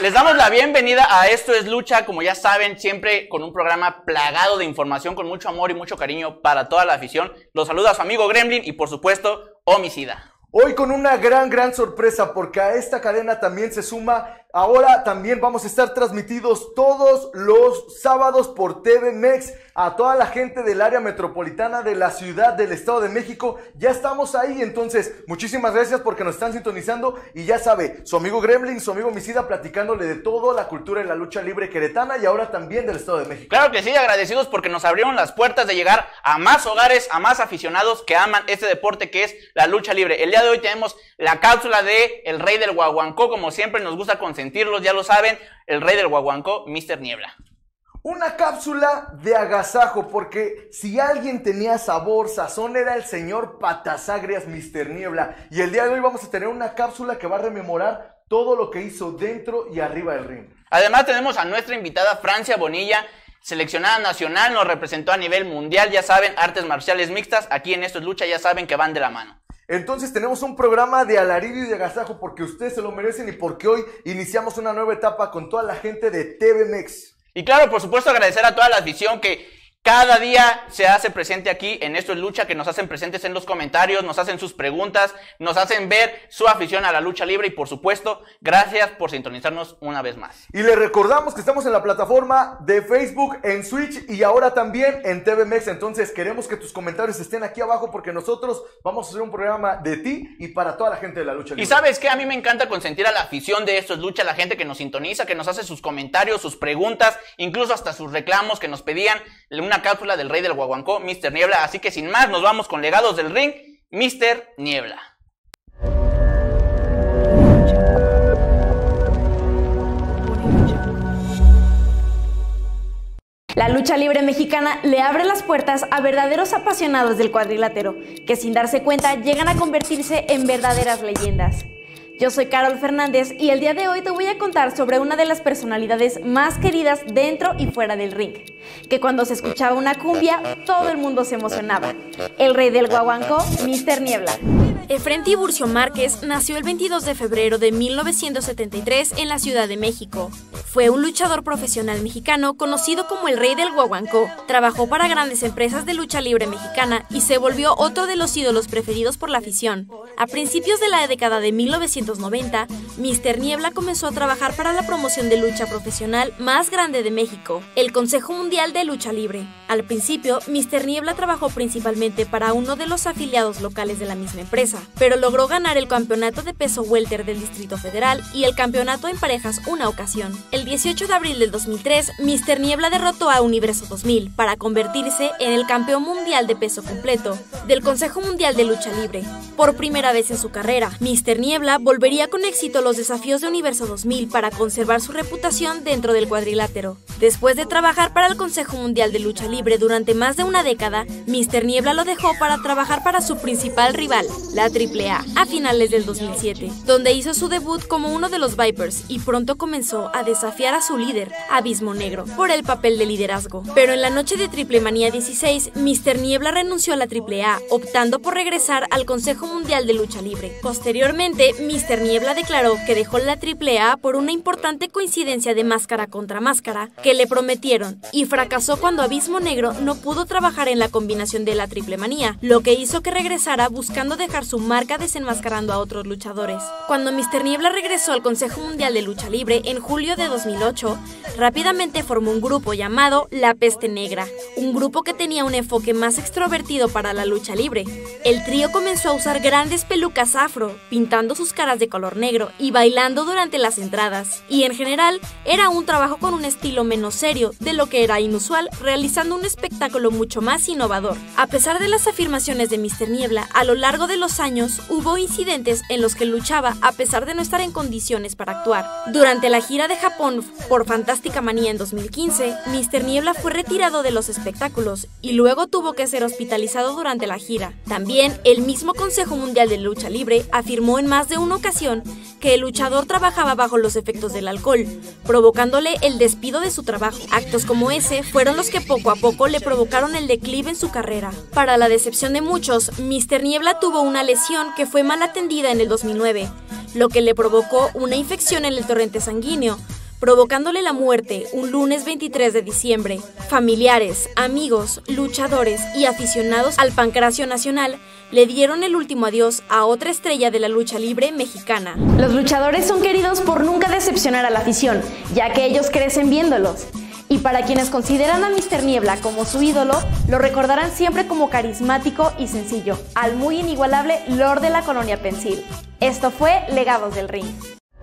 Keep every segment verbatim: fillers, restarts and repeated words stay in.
Les damos la bienvenida a Esto es Lucha, como ya saben, siempre con un programa plagado de información, con mucho amor y mucho cariño para toda la afición. Los saluda su amigo Gremlin y por supuesto, Homicida. Hoy con una gran, gran sorpresa, porque a esta cadena también se suma, ahora también vamos a estar transmitidos todos los sábados por T V Mex a toda la gente del área metropolitana de la Ciudad del Estado de México. Ya estamos ahí, entonces muchísimas gracias porque nos están sintonizando y ya sabe, su amigo Gremlin, su amigo Homicida platicándole de todo, la cultura y la lucha libre queretana y ahora también del Estado de México. Claro que sí, agradecidos porque nos abrieron las puertas de llegar a más hogares, a más aficionados que aman este deporte que es la lucha libre. El día de hoy tenemos la cápsula de el Rey del Guaguancó, como siempre nos gusta consentirlos, ya lo saben, el Rey del Guaguancó, míster Niebla. Una cápsula de agasajo, porque si alguien tenía sabor, sazón, era el señor Patasagrias, míster Niebla. Y el día de hoy vamos a tener una cápsula que va a rememorar todo lo que hizo dentro y arriba del ring. Además tenemos a nuestra invitada Francia Bonilla, seleccionada nacional, nos representó a nivel mundial, ya saben, artes marciales mixtas, aquí en Esto es Lucha ya saben que van de la mano. Entonces tenemos un programa de alarido y de agasajo porque ustedes se lo merecen y porque hoy iniciamos una nueva etapa con toda la gente de T V Mex. Y claro, por supuesto agradecer a toda la afición que cada día se hace presente aquí en Esto es Lucha, que nos hacen presentes en los comentarios, nos hacen sus preguntas, nos hacen ver su afición a la lucha libre y por supuesto, gracias por sintonizarnos una vez más. Y les recordamos que estamos en la plataforma de Facebook, en Switch y ahora también en T V Mex, entonces queremos que tus comentarios estén aquí abajo porque nosotros vamos a hacer un programa de ti y para toda la gente de la lucha libre. Y ¿sabes qué? A mí me encanta consentir a la afición de Esto es Lucha, la gente que nos sintoniza, que nos hace sus comentarios, sus preguntas, incluso hasta sus reclamos que nos pedían una cápsula del Rey del Guaguancó, míster Niebla. Así que sin más, nos vamos con Legados del Ring, míster Niebla. La lucha libre mexicana le abre las puertas a verdaderos apasionados del cuadrilátero, que sin darse cuenta llegan a convertirse en verdaderas leyendas. Yo soy Carol Fernández y el día de hoy te voy a contar sobre una de las personalidades más queridas dentro y fuera del ring, que cuando se escuchaba una cumbia, todo el mundo se emocionaba. El Rey del Guaguancó, míster Niebla. Efren Tiburcio Márquez nació el veintidós de febrero de mil novecientos setenta y tres en la Ciudad de México. Fue un luchador profesional mexicano conocido como el Rey del Guaguancó. Trabajó para grandes empresas de lucha libre mexicana y se volvió otro de los ídolos preferidos por la afición. A principios de la década de mil novecientos noventa, míster Niebla comenzó a trabajar para la promoción de lucha profesional más grande de México, el Consejo Mundial de Lucha Libre. Al principio, míster Niebla trabajó principalmente para uno de los afiliados locales de la misma empresa, pero logró ganar el campeonato de peso welter del Distrito Federal y el campeonato en parejas una ocasión. El dieciocho de abril del dos mil tres, míster Niebla derrotó a Universo dos mil para convertirse en el campeón mundial de peso completo del Consejo Mundial de Lucha Libre. Por primera vez en su carrera, míster Niebla volvería con éxito los desafíos de Universo dos mil para conservar su reputación dentro del cuadrilátero. Después de trabajar para el Consejo Mundial de Lucha Libre durante más de una década, míster Niebla lo dejó para trabajar para su principal rival, la triple A, a finales del dos mil siete, donde hizo su debut como uno de los Vipers y pronto comenzó a desafiar a su líder, Abismo Negro, por el papel de liderazgo. Pero en la noche de Triple Manía dieciséis, míster Niebla renunció a la triple A, optando por regresar al Consejo Mundial de Lucha Libre. Posteriormente, míster Niebla declaró que dejó la triple A por una importante coincidencia de máscara contra máscara que le prometieron y fracasó cuando Abismo Negro no pudo trabajar en la combinación de la Triple Manía, lo que hizo que regresara buscando dejar su marca desenmascarando a otros luchadores. Cuando míster Niebla regresó al Consejo Mundial de Lucha Libre en julio de dos mil ocho, rápidamente formó un grupo llamado La Peste Negra, un grupo que tenía un enfoque más extrovertido para la lucha libre. El trío comenzó a usar grandes pelucas afro, pintando sus caras de color negro y bailando durante las entradas, y en general era un trabajo con un estilo menos serio de lo que era inusual, realizando un espectáculo mucho más innovador. A pesar de las afirmaciones de míster Niebla, a lo largo de los años hubo incidentes en los que luchaba a pesar de no estar en condiciones para actuar. Durante la gira de Japón por Fantástica Manía en dos mil quince, míster Niebla fue retirado de los espectáculos y luego tuvo que ser hospitalizado durante la gira. También el mismo Consejo Mundial de Lucha Libre afirmó en más de una ocasión que el luchador trabajaba bajo los efectos del alcohol, provocándole el despido de su trabajo. Actos como ese fueron los que poco a poco le provocaron el declive en su carrera. Para la decepción de muchos, míster Niebla tuvo una lesión que fue mal atendida en el dos mil nueve. lo que le provocó una infección en el torrente sanguíneo, provocándole la muerte un lunes veintitrés de diciembre. Familiares, amigos, luchadores y aficionados al Pancracio Nacional le dieron el último adiós a otra estrella de la lucha libre mexicana. Los luchadores son queridos por nunca decepcionar a la afición, ya que ellos crecen viéndolos. Y para quienes consideran a míster Niebla como su ídolo, lo recordarán siempre como carismático y sencillo, al muy inigualable Lord de la Colonia Pensil. Esto fue Legados del Ring.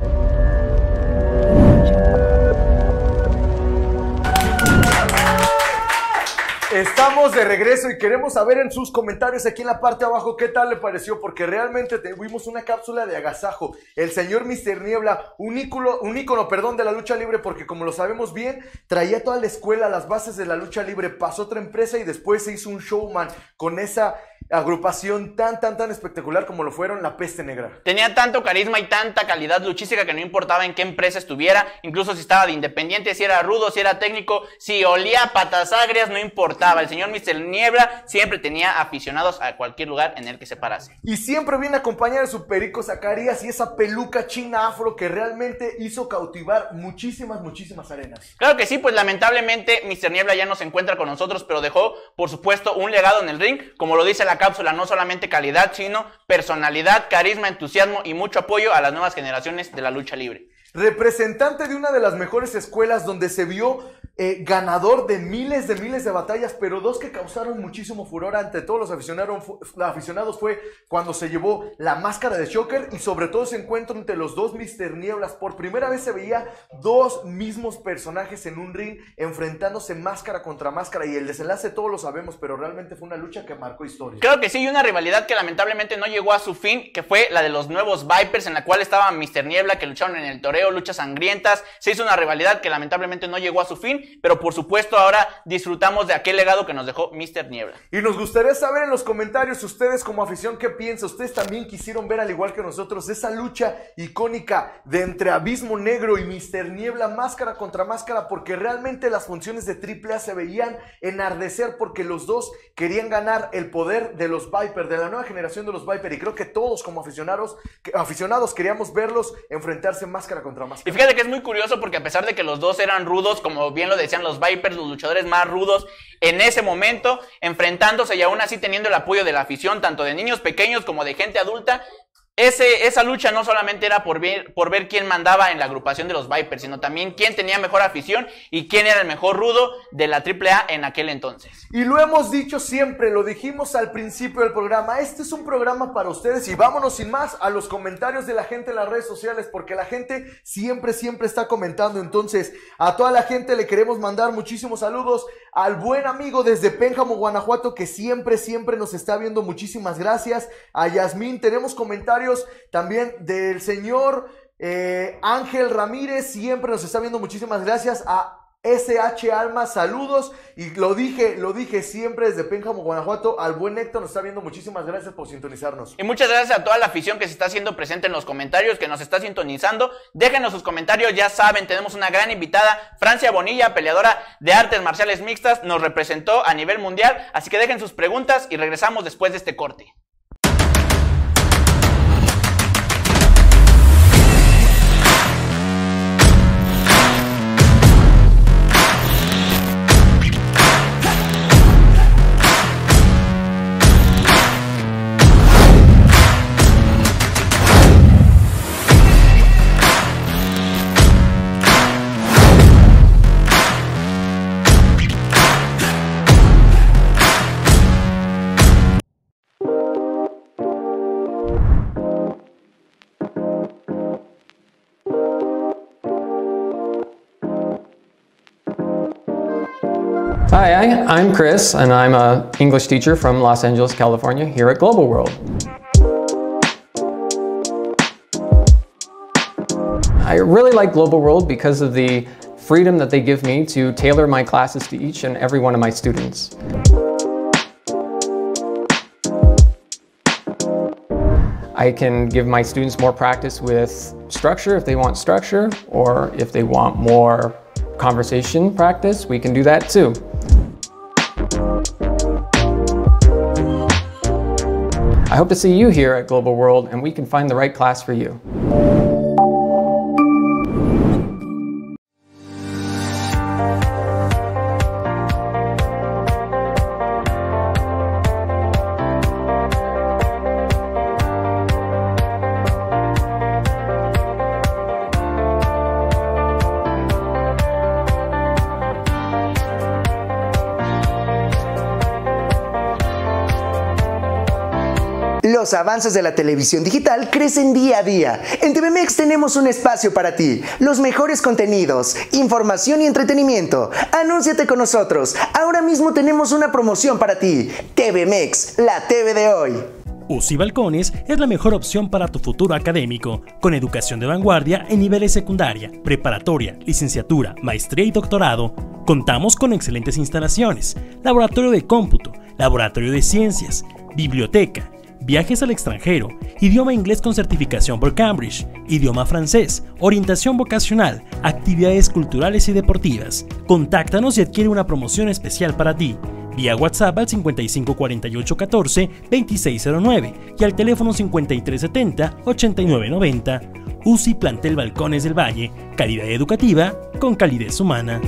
Estamos de regreso y queremos saber en sus comentarios aquí en la parte de abajo qué tal le pareció, porque realmente tuvimos una cápsula de agasajo. El señor míster Niebla, un ícono, un ícono perdón, de la lucha libre, porque como lo sabemos bien, traía toda la escuela, las bases de la lucha libre, pasó a otra empresa y después se hizo un showman con esa agrupación tan, tan, tan espectacular como lo fueron la Peste Negra. Tenía tanto carisma y tanta calidad luchística que no importaba en qué empresa estuviera, incluso si estaba de independiente, si era rudo, si era técnico, si olía a patas agrias, no importaba. El señor míster Niebla siempre tenía aficionados a cualquier lugar en el que se parase. Y siempre viene acompañado de su Perico Zacarías y esa peluca china afro que realmente hizo cautivar muchísimas, muchísimas arenas. Claro que sí, pues lamentablemente míster Niebla ya no se encuentra con nosotros, pero dejó, por supuesto, un legado en el ring, como lo dice la cápsula, no solamente calidad, sino personalidad, carisma, entusiasmo y mucho apoyo a las nuevas generaciones de la lucha libre. Representante de una de las mejores escuelas donde se vio eh, ganador de miles de miles de batallas, pero dos que causaron muchísimo furor ante todos los aficionados, aficionados fue cuando se llevó la máscara de Shocker y sobre todo ese encuentro entre los dos míster Nieblas. Por primera vez se veía dos mismos personajes en un ring enfrentándose máscara contra máscara, y el desenlace todos lo sabemos, pero realmente fue una lucha que marcó historia. Creo que sí, y una rivalidad que lamentablemente no llegó a su fin, que fue la de los nuevos Vipers, en la cual estaba míster Niebla, que lucharon en el toreo, luchas sangrientas. Se hizo una rivalidad que lamentablemente no llegó a su fin, pero por supuesto ahora disfrutamos de aquel legado que nos dejó míster Niebla. Y nos gustaría saber en los comentarios, ustedes como afición, ¿qué piensan? ¿Ustedes también quisieron ver, al igual que nosotros, esa lucha icónica de entre Abismo Negro y míster Niebla, máscara contra máscara? Porque realmente las funciones de triple A se veían enardecer, porque los dos querían ganar el poder de los Viper, de la nueva generación de los Viper, y creo que todos como aficionados, aficionados queríamos verlos enfrentarse máscara contra máscara. Y fíjate que es muy curioso porque a pesar de que los dos eran rudos, como bien lo decían los Vipers, los luchadores más rudos en ese momento, enfrentándose y aún así teniendo el apoyo de la afición, tanto de niños pequeños como de gente adulta, Ese, esa lucha no solamente era por ver, por ver quién mandaba en la agrupación de los Vipers, sino también quién tenía mejor afición y quién era el mejor rudo de la triple A en aquel entonces. Y lo hemos dicho siempre, lo dijimos al principio del programa, este es un programa para ustedes, y vámonos sin más a los comentarios de la gente en las redes sociales, porque la gente siempre, siempre está comentando. Entonces, a toda la gente le queremos mandar muchísimos saludos, al buen amigo desde Pénjamo, Guanajuato, que siempre, siempre nos está viendo, muchísimas gracias. A Yasmín, tenemos comentarios también del señor eh, Ángel Ramírez, siempre nos está viendo, muchísimas gracias. A S H Alma, saludos, y lo dije, lo dije siempre desde Pénjamo, Guanajuato. Al buen Héctor nos está viendo, muchísimas gracias por sintonizarnos. Y muchas gracias a toda la afición que se está haciendo presente en los comentarios, que nos está sintonizando. Déjenos sus comentarios, ya saben, tenemos una gran invitada, Francia Bonilla, peleadora de artes marciales mixtas, nos representó a nivel mundial, así que dejen sus preguntas y regresamos después de este corte. Hi, I'm Chris, and I'm an English teacher from Los Angeles, California, here at Global World. I really like Global World because of the freedom that they give me to tailor my classes to each and every one of my students. I can give my students more practice with structure if they want structure, or if they want more conversation practice, we can do that too. I hope to see you here at Global World and we can find the right class for you. Los avances de la televisión digital crecen día a día. En T V Mex tenemos un espacio para ti, los mejores contenidos, información y entretenimiento. Anúnciate con nosotros. Ahora mismo tenemos una promoción para ti. T V Mex, la T V de hoy. U C I Balcones es la mejor opción para tu futuro académico, con educación de vanguardia en niveles secundaria, preparatoria, licenciatura, maestría y doctorado. Contamos con excelentes instalaciones, laboratorio de cómputo, laboratorio de ciencias, biblioteca, viajes al extranjero, idioma inglés con certificación por Cambridge, idioma francés, orientación vocacional, actividades culturales y deportivas. Contáctanos y adquiere una promoción especial para ti. Vía WhatsApp al cincuenta y cinco cuarenta y ocho catorce veintiséis cero nueve y al teléfono cincuenta y tres setenta ochenta y nueve noventa. U C I Plantel Balcones del Valle, calidad educativa con calidez humana.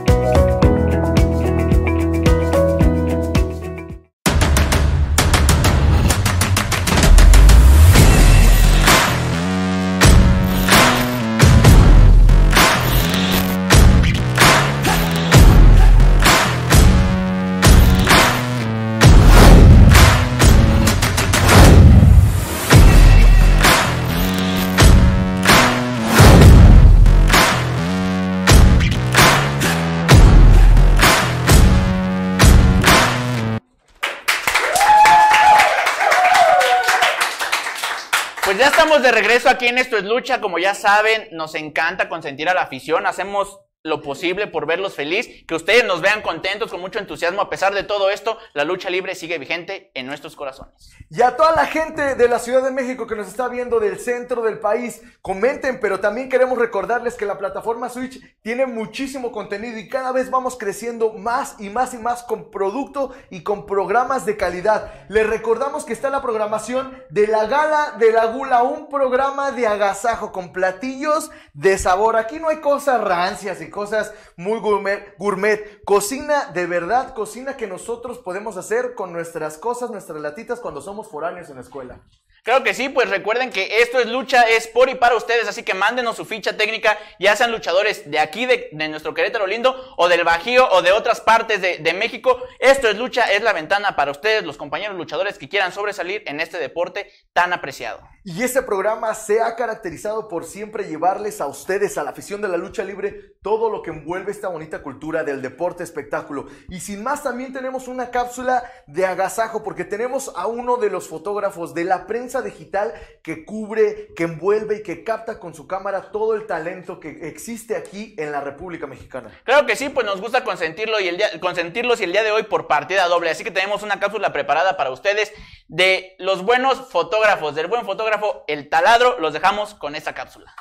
Pues ya estamos de regreso aquí en Esto es Lucha. Como ya saben, nos encanta consentir a la afición. Hacemos lo posible por verlos feliz, que ustedes nos vean contentos, con mucho entusiasmo. A pesar de todo esto, la lucha libre sigue vigente en nuestros corazones. Y a toda la gente de la Ciudad de México que nos está viendo del centro del país, comenten, pero también queremos recordarles que la plataforma Switch tiene muchísimo contenido y cada vez vamos creciendo más y más y más con producto y con programas de calidad. Les recordamos que está la programación de la Gala de la Gula, un programa de agasajo con platillos de sabor. Aquí no hay cosas rancias y cosas muy gourmet, gourmet. Cocina de verdad, cocina que nosotros podemos hacer con nuestras cosas, nuestras latitas cuando somos foráneos en la escuela. Claro que sí, pues recuerden que Esto es Lucha es por y para ustedes, así que mándenos su ficha técnica, ya sean luchadores de aquí, de, de nuestro Querétaro lindo, o del Bajío, o de otras partes de, de México. Esto es Lucha, es la ventana para ustedes, los compañeros luchadores que quieran sobresalir en este deporte tan apreciado. Y este programa se ha caracterizado por siempre llevarles a ustedes, a la afición de la lucha libre, todo lo que envuelve esta bonita cultura del deporte espectáculo. Y sin más, también tenemos una cápsula de agasajo, porque tenemos a uno de los fotógrafos de la prensa digital que cubre, que envuelve y que capta con su cámara todo el talento que existe aquí en la República Mexicana. Claro que sí, pues nos gusta consentirlo y el día, consentirlos y el día de hoy por partida doble, así que tenemos una cápsula preparada para ustedes de los buenos fotógrafos, del buen fotógrafo El Taladro. Los dejamos con esta cápsula.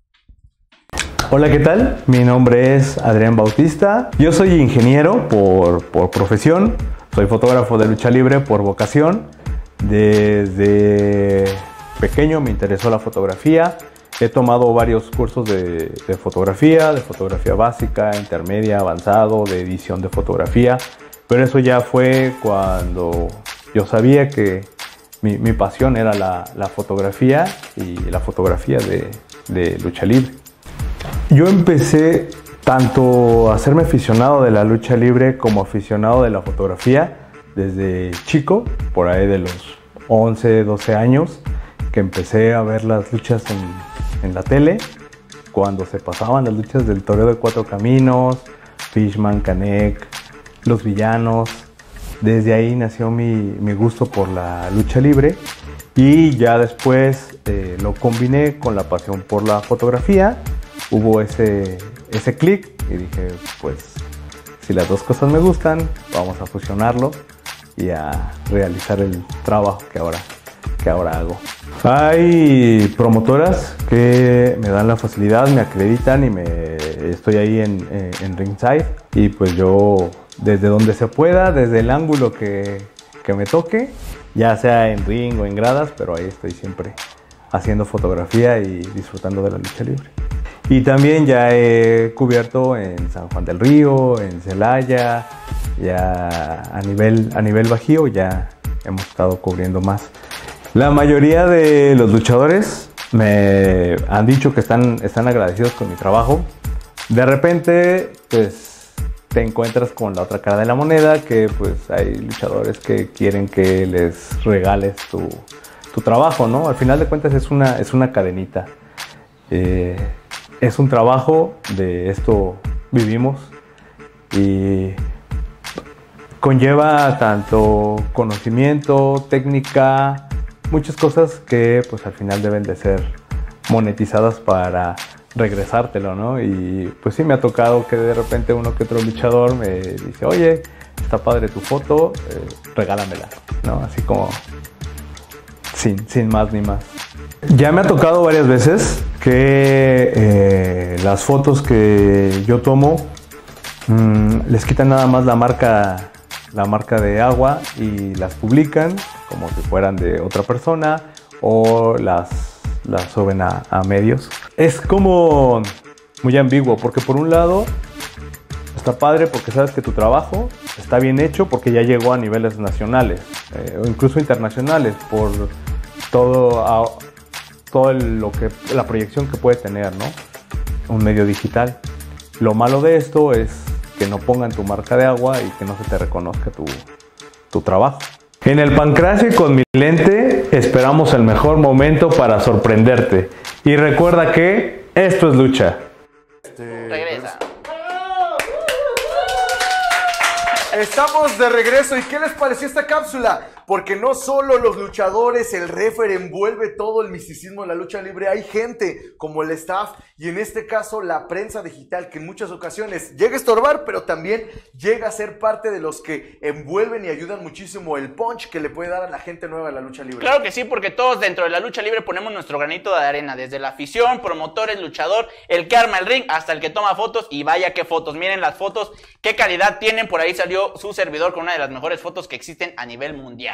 Hola, ¿qué tal? Mi nombre es Adrián Bautista. Yo soy ingeniero por, por profesión, soy fotógrafo de lucha libre por vocación. Desde pequeño me interesó la fotografía. He tomado varios cursos de, de fotografía, de fotografía básica, intermedia, avanzado, de edición de fotografía. Pero eso ya fue cuando yo sabía que mi, mi pasión era la, la fotografía y la fotografía de, de lucha libre. Yo empecé tanto a hacerme aficionado de la lucha libre como aficionado de la fotografía desde chico, por ahí de los once, doce años, que empecé a ver las luchas en, en la tele, cuando se pasaban las luchas del Toreo de Cuatro Caminos, Fishman, Canek, los villanos. Desde ahí nació mi, mi gusto por la lucha libre y ya después eh, lo combiné con la pasión por la fotografía. Hubo ese, ese clic y dije, pues, si las dos cosas me gustan, vamos a fusionarlo y a realizar el trabajo que ahora, que ahora hago. Hay promotoras que me dan la facilidad, me acreditan y me, estoy ahí en, en, en ringside. Y pues yo, desde donde se pueda, desde el ángulo que, que me toque, ya sea en ring o en gradas, pero ahí estoy siempre haciendo fotografía y disfrutando de la lucha libre. Y también ya he cubierto en San Juan del Río, en Celaya, ya a nivel, a nivel bajío ya hemos estado cubriendo más. La mayoría de los luchadores me han dicho que están, están agradecidos con mi trabajo. De repente, pues te encuentras con la otra cara de la moneda, que pues hay luchadores que quieren que les regales tu, tu trabajo, ¿no? Al final de cuentas es una, es una cadenita. Eh, es un trabajo, de esto vivimos y conlleva tanto conocimiento, técnica, muchas cosas que pues al final deben de ser monetizadas para regresártelo, ¿no? Y pues sí me ha tocado que de repente uno que otro luchador me dice, oye, está padre tu foto, eh, regálamela, ¿no? Así como sin, sin más ni más. Ya me ha tocado varias veces que eh, las fotos que yo tomo mmm, les quitan nada más la marca, la marca de agua y las publican como si fueran de otra persona o las, las suben a, a medios. Es como muy ambiguo porque por un lado está padre porque sabes que tu trabajo está bien hecho porque ya llegó a niveles nacionales eh, o incluso internacionales por todo, a, todo lo que, la proyección que puede tener, ¿no? Un medio digital. Lo malo de esto es que no pongan tu marca de agua y que no se te reconozca tu, tu trabajo. En el Pancracio con mi lente esperamos el mejor momento para sorprenderte. Y recuerda que esto es lucha. Regresa. Estamos de regreso. ¿Y qué les pareció esta cápsula? Porque no solo los luchadores, el referee envuelve todo el misticismo de la lucha libre. Hay gente como el staff y en este caso la prensa digital que en muchas ocasiones llega a estorbar, pero también llega a ser parte de los que envuelven y ayudan muchísimo el punch que le puede dar a la gente nueva de la lucha libre. Claro que sí, porque todos dentro de la lucha libre ponemos nuestro granito de arena, desde la afición, promotores, luchador, el que arma el ring, hasta el que toma fotos. Y vaya qué fotos, miren las fotos, qué calidad tienen. Por ahí salió su servidor con una de las mejores fotos que existen a nivel mundial.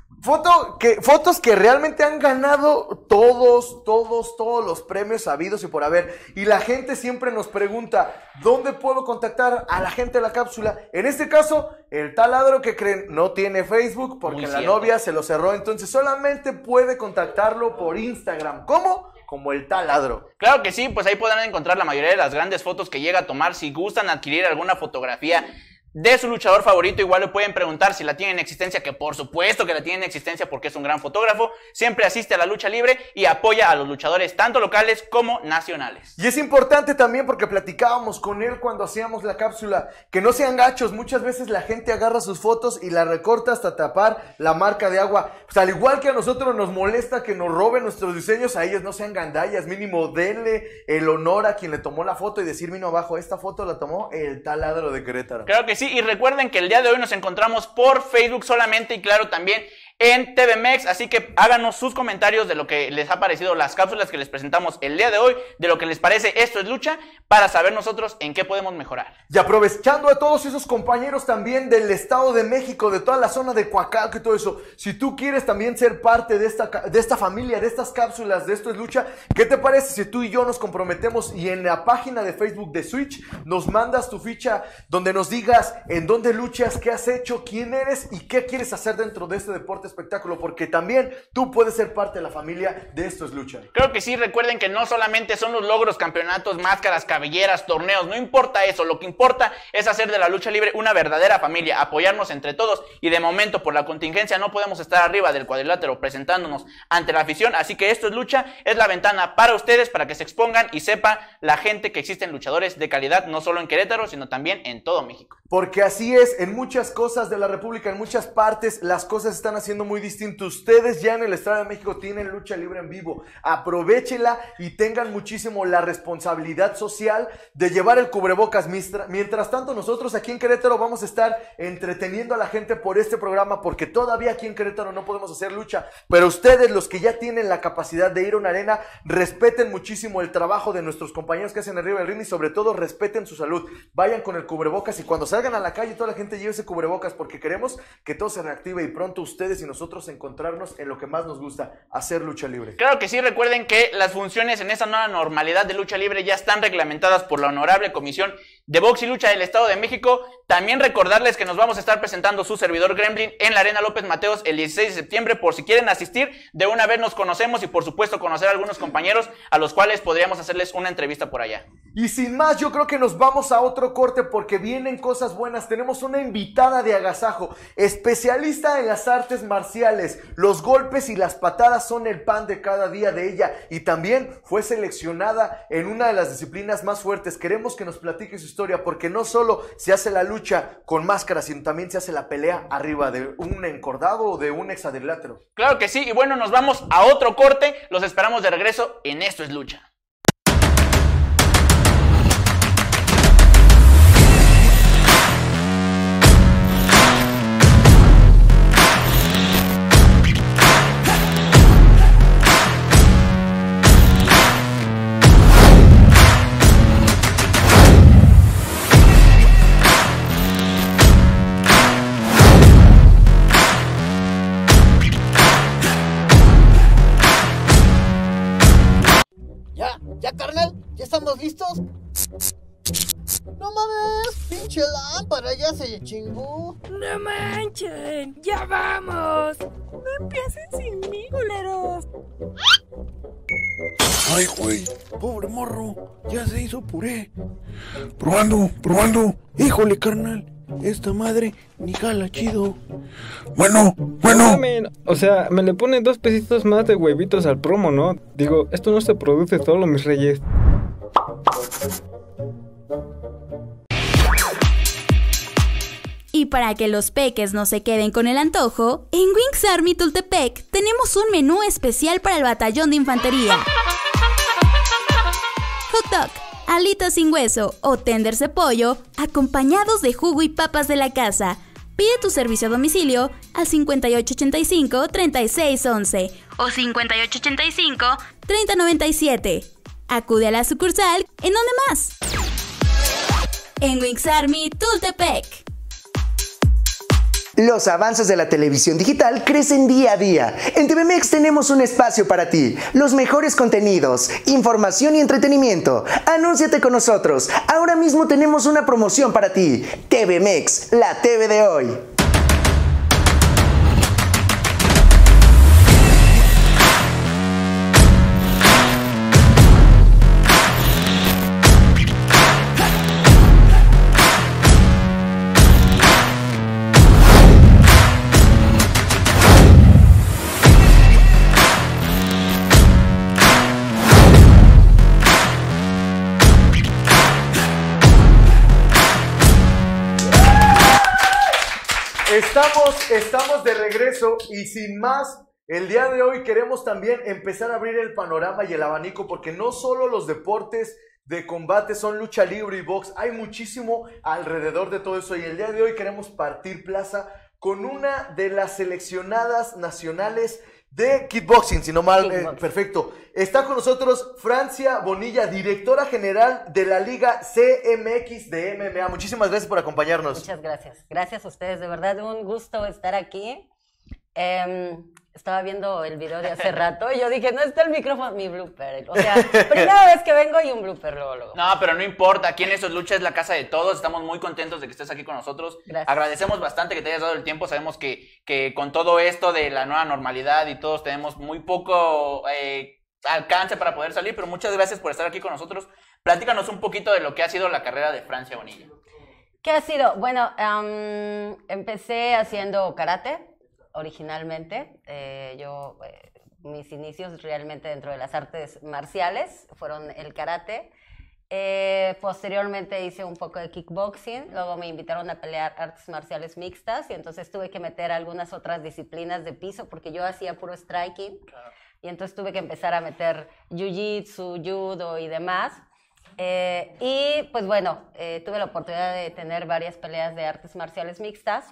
Foto que, fotos que realmente han ganado todos, todos, todos los premios habidos y por haber. Y la gente siempre nos pregunta, ¿dónde puedo contactar a la gente de la cápsula? En este caso, el taladro que creen no tiene Facebook porque la novia se lo cerró. Entonces solamente puede contactarlo por Instagram. ¿Cómo? Como el taladro. Claro que sí, pues ahí podrán encontrar la mayoría de las grandes fotos que llega a tomar. Si gustan adquirir alguna fotografía de su luchador favorito, igual le pueden preguntar si la tienen en existencia, que por supuesto que la tienen en existencia porque es un gran fotógrafo. Siempre asiste a la lucha libre y apoya a los luchadores tanto locales como nacionales. Y es importante también porque platicábamos con él cuando hacíamos la cápsula, que no sean gachos. Muchas veces la gente agarra sus fotos y la recorta hasta tapar la marca de agua. Pues al igual que a nosotros nos molesta que nos roben nuestros diseños, a ellos no sean gandallas. Mínimo denle el honor a quien le tomó la foto y decir vino abajo, esta foto la tomó el taladro de Querétaro. Claro que sí. Y recuerden que el día de hoy nos encontramos por Facebook solamente y claro también en T V Mex, así que háganos sus comentarios de lo que les ha parecido las cápsulas que les presentamos el día de hoy, de lo que les parece Esto es Lucha, para saber nosotros en qué podemos mejorar. Y aprovechando a todos esos compañeros también del Estado de México, de toda la zona de Coacalco y todo eso, si tú quieres también ser parte de esta, de esta familia, de estas cápsulas de Esto es Lucha, ¿qué te parece si tú y yo nos comprometemos y en la página de Facebook de Switch nos mandas tu ficha donde nos digas en dónde luchas, qué has hecho, quién eres y qué quieres hacer dentro de este deporte espectáculo? Porque también tú puedes ser parte de la familia de Esto es Lucha. Creo que sí, recuerden que no solamente son los logros, campeonatos, máscaras, cabelleras, torneos, no importa eso, lo que importa es hacer de la lucha libre una verdadera familia, apoyarnos entre todos y de momento por la contingencia no podemos estar arriba del cuadrilátero presentándonos ante la afición, así que Esto es Lucha es la ventana para ustedes, para que se expongan y sepa la gente que existen luchadores de calidad, no solo en Querétaro, sino también en todo México. Porque así es, en muchas cosas de la República, en muchas partes, las cosas están haciendo muy distinto. Ustedes ya en el Estado de México tienen lucha libre en vivo. Aprovechenla y tengan muchísimo la responsabilidad social de llevar el cubrebocas. Mientras tanto, nosotros aquí en Querétaro vamos a estar entreteniendo a la gente por este programa, porque todavía aquí en Querétaro no podemos hacer lucha. Pero ustedes, los que ya tienen la capacidad de ir a una arena, respeten muchísimo el trabajo de nuestros compañeros que hacen arriba del ring y sobre todo respeten su salud. Vayan con el cubrebocas y cuando salgan a la calle toda la gente lleve ese cubrebocas, porque queremos que todo se reactive y pronto ustedes y nosotros encontrarnos en lo que más nos gusta, hacer lucha libre. Claro que sí, recuerden que las funciones en esa nueva normalidad de lucha libre ya están reglamentadas por la Honorable Comisión de Box y Lucha del Estado de México. También recordarles que nos vamos a estar presentando su servidor Gremlin en la Arena López Mateos el dieciséis de septiembre, por si quieren asistir, de una vez nos conocemos y por supuesto conocer a algunos compañeros a los cuales podríamos hacerles una entrevista por allá. Y sin más, yo creo que nos vamos a otro corte porque vienen cosas buenas. Tenemos una invitada de agasajo, especialista en las artes marciales. Los golpes y las patadas son el pan de cada día de ella y también fue seleccionada en una de las disciplinas más fuertes. Queremos que nos platique su historia porque no solo se hace la lucha con máscara, sino también se hace la pelea arriba de un encordado o de un hexadrilátero. Claro que sí, y bueno, nos vamos a otro corte. Los esperamos de regreso en Esto es Lucha. ¿Ya, carnal? ¿Ya estamos listos? No mames, pinche lámpara, ya se chingó. No manchen, ya vamos. No empiecen sin mí, culeros. Ay, güey, pobre morro, ya se hizo puré. Probando, probando. Híjole, carnal, esta madre ni jala chido. Bueno, bueno. No, o sea, me le ponen dos pesitos más de huevitos al promo, ¿no? Digo, esto no se produce solo, mis reyes. Y para que los peques no se queden con el antojo, en Wings Army Tultepec tenemos un menú especial para el batallón de infantería. Hot dog, alitas sin hueso o tenders de pollo, acompañados de jugo y papas de la casa. Pide tu servicio a domicilio al cincuenta y ocho ochenta y cinco, treinta y seis once o cincuenta y ocho ochenta y cinco, treinta noventa y siete. Acude a la sucursal en donde más. En Wings Army Tultepec. Los avances de la televisión digital crecen día a día. En T V Mex tenemos un espacio para ti. Los mejores contenidos, información y entretenimiento. Anúnciate con nosotros. Ahora mismo tenemos una promoción para ti. T V Mex, la T V de hoy. Estamos, estamos de regreso y sin más, el día de hoy queremos también empezar a abrir el panorama y el abanico porque no solo los deportes de combate son lucha libre y box, hay muchísimo alrededor de todo eso y el día de hoy queremos partir plaza con una de las seleccionadas nacionales de kickboxing, si no mal, eh, perfecto. Está con nosotros Francia Bonilla, directora general de la Liga C M X de M M A. Muchísimas gracias por acompañarnos. Muchas gracias. Gracias a ustedes, de verdad, un gusto estar aquí. Eh, estaba viendo el video de hace rato y yo dije, no está el micrófono, mi blooper. O sea, primera vez que vengo y un blooper luego, luego. No, pero no importa, aquí en Esto es Lucha es la casa de todos, estamos muy contentos de que estés aquí con nosotros. Gracias. Agradecemos bastante que te hayas dado el tiempo, sabemos que, que con todo esto de la nueva normalidad y todos tenemos muy poco eh, alcance para poder salir, pero muchas gracias por estar aquí con nosotros. Platícanos un poquito de lo que ha sido la carrera de Francia Bonilla. ¿Qué ha sido? Bueno, um, empecé haciendo karate. Originalmente, eh, yo, eh, mis inicios realmente dentro de las artes marciales fueron el karate. Eh, posteriormente hice un poco de kickboxing, luego me invitaron a pelear artes marciales mixtas y entonces tuve que meter algunas otras disciplinas de piso porque yo hacía puro striking. Claro. Y entonces tuve que empezar a meter jiu-jitsu, judo y demás. Eh, y pues bueno, eh, tuve la oportunidad de tener varias peleas de artes marciales mixtas.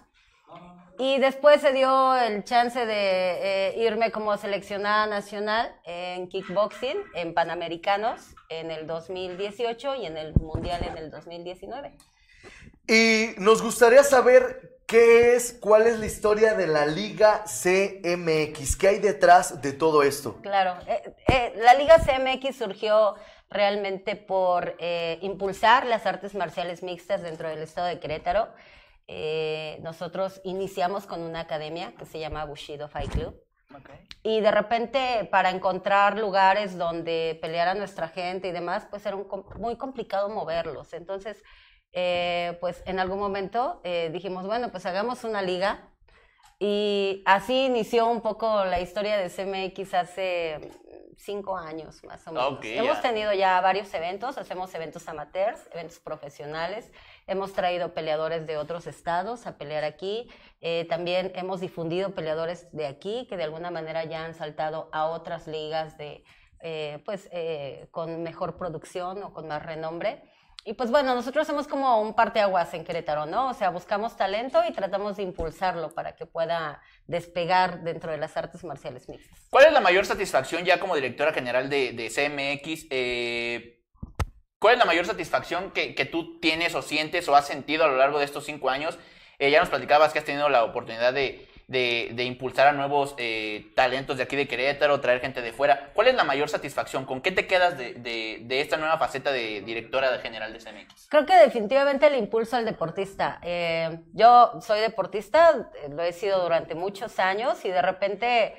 Y después se dio el chance de eh, irme como seleccionada nacional en kickboxing, en Panamericanos en el dos mil dieciocho y en el Mundial en el dos mil diecinueve. Y nos gustaría saber ¿Qué es, cuál es la historia de la Liga C M X? ¿Qué hay detrás de todo esto? Claro, eh, eh, la Liga C M X surgió realmente por eh, impulsar las artes marciales mixtas dentro del estado de Querétaro. Eh, nosotros iniciamos con una academia que se llama Bushido Fight Club. Okay. Y de repente, para encontrar lugares donde peleara nuestra gente y demás, pues era un, muy complicado moverlos. Entonces, eh, pues en algún momento eh, dijimos, bueno, pues hagamos una liga. Y así inició un poco la historia de C M X hace cinco años más o menos. Okay, hemos ya. tenido ya varios eventos, hacemos eventos amateurs, eventos profesionales, hemos traído peleadores de otros estados a pelear aquí, eh, también hemos difundido peleadores de aquí que de alguna manera ya han saltado a otras ligas de, eh, pues, eh, con mejor producción o con más renombre. Y pues bueno, nosotros somos como un parteaguas en Querétaro, ¿no? O sea, buscamos talento y tratamos de impulsarlo para que pueda despegar dentro de las artes marciales mixtas. ¿Cuál es la mayor satisfacción ya como directora general de, de C M X? Eh, ¿Cuál es la mayor satisfacción que, que tú tienes o sientes o has sentido a lo largo de estos cinco años? Eh, ya nos platicabas que has tenido la oportunidad de... De, de impulsar a nuevos eh, talentos de aquí de Querétaro, traer gente de fuera. ¿Cuál es la mayor satisfacción? ¿Con qué te quedas de, de, de esta nueva faceta de directora general de C M X? Creo que definitivamente el impulso al deportista. Eh, yo soy deportista, lo he sido durante muchos años y de repente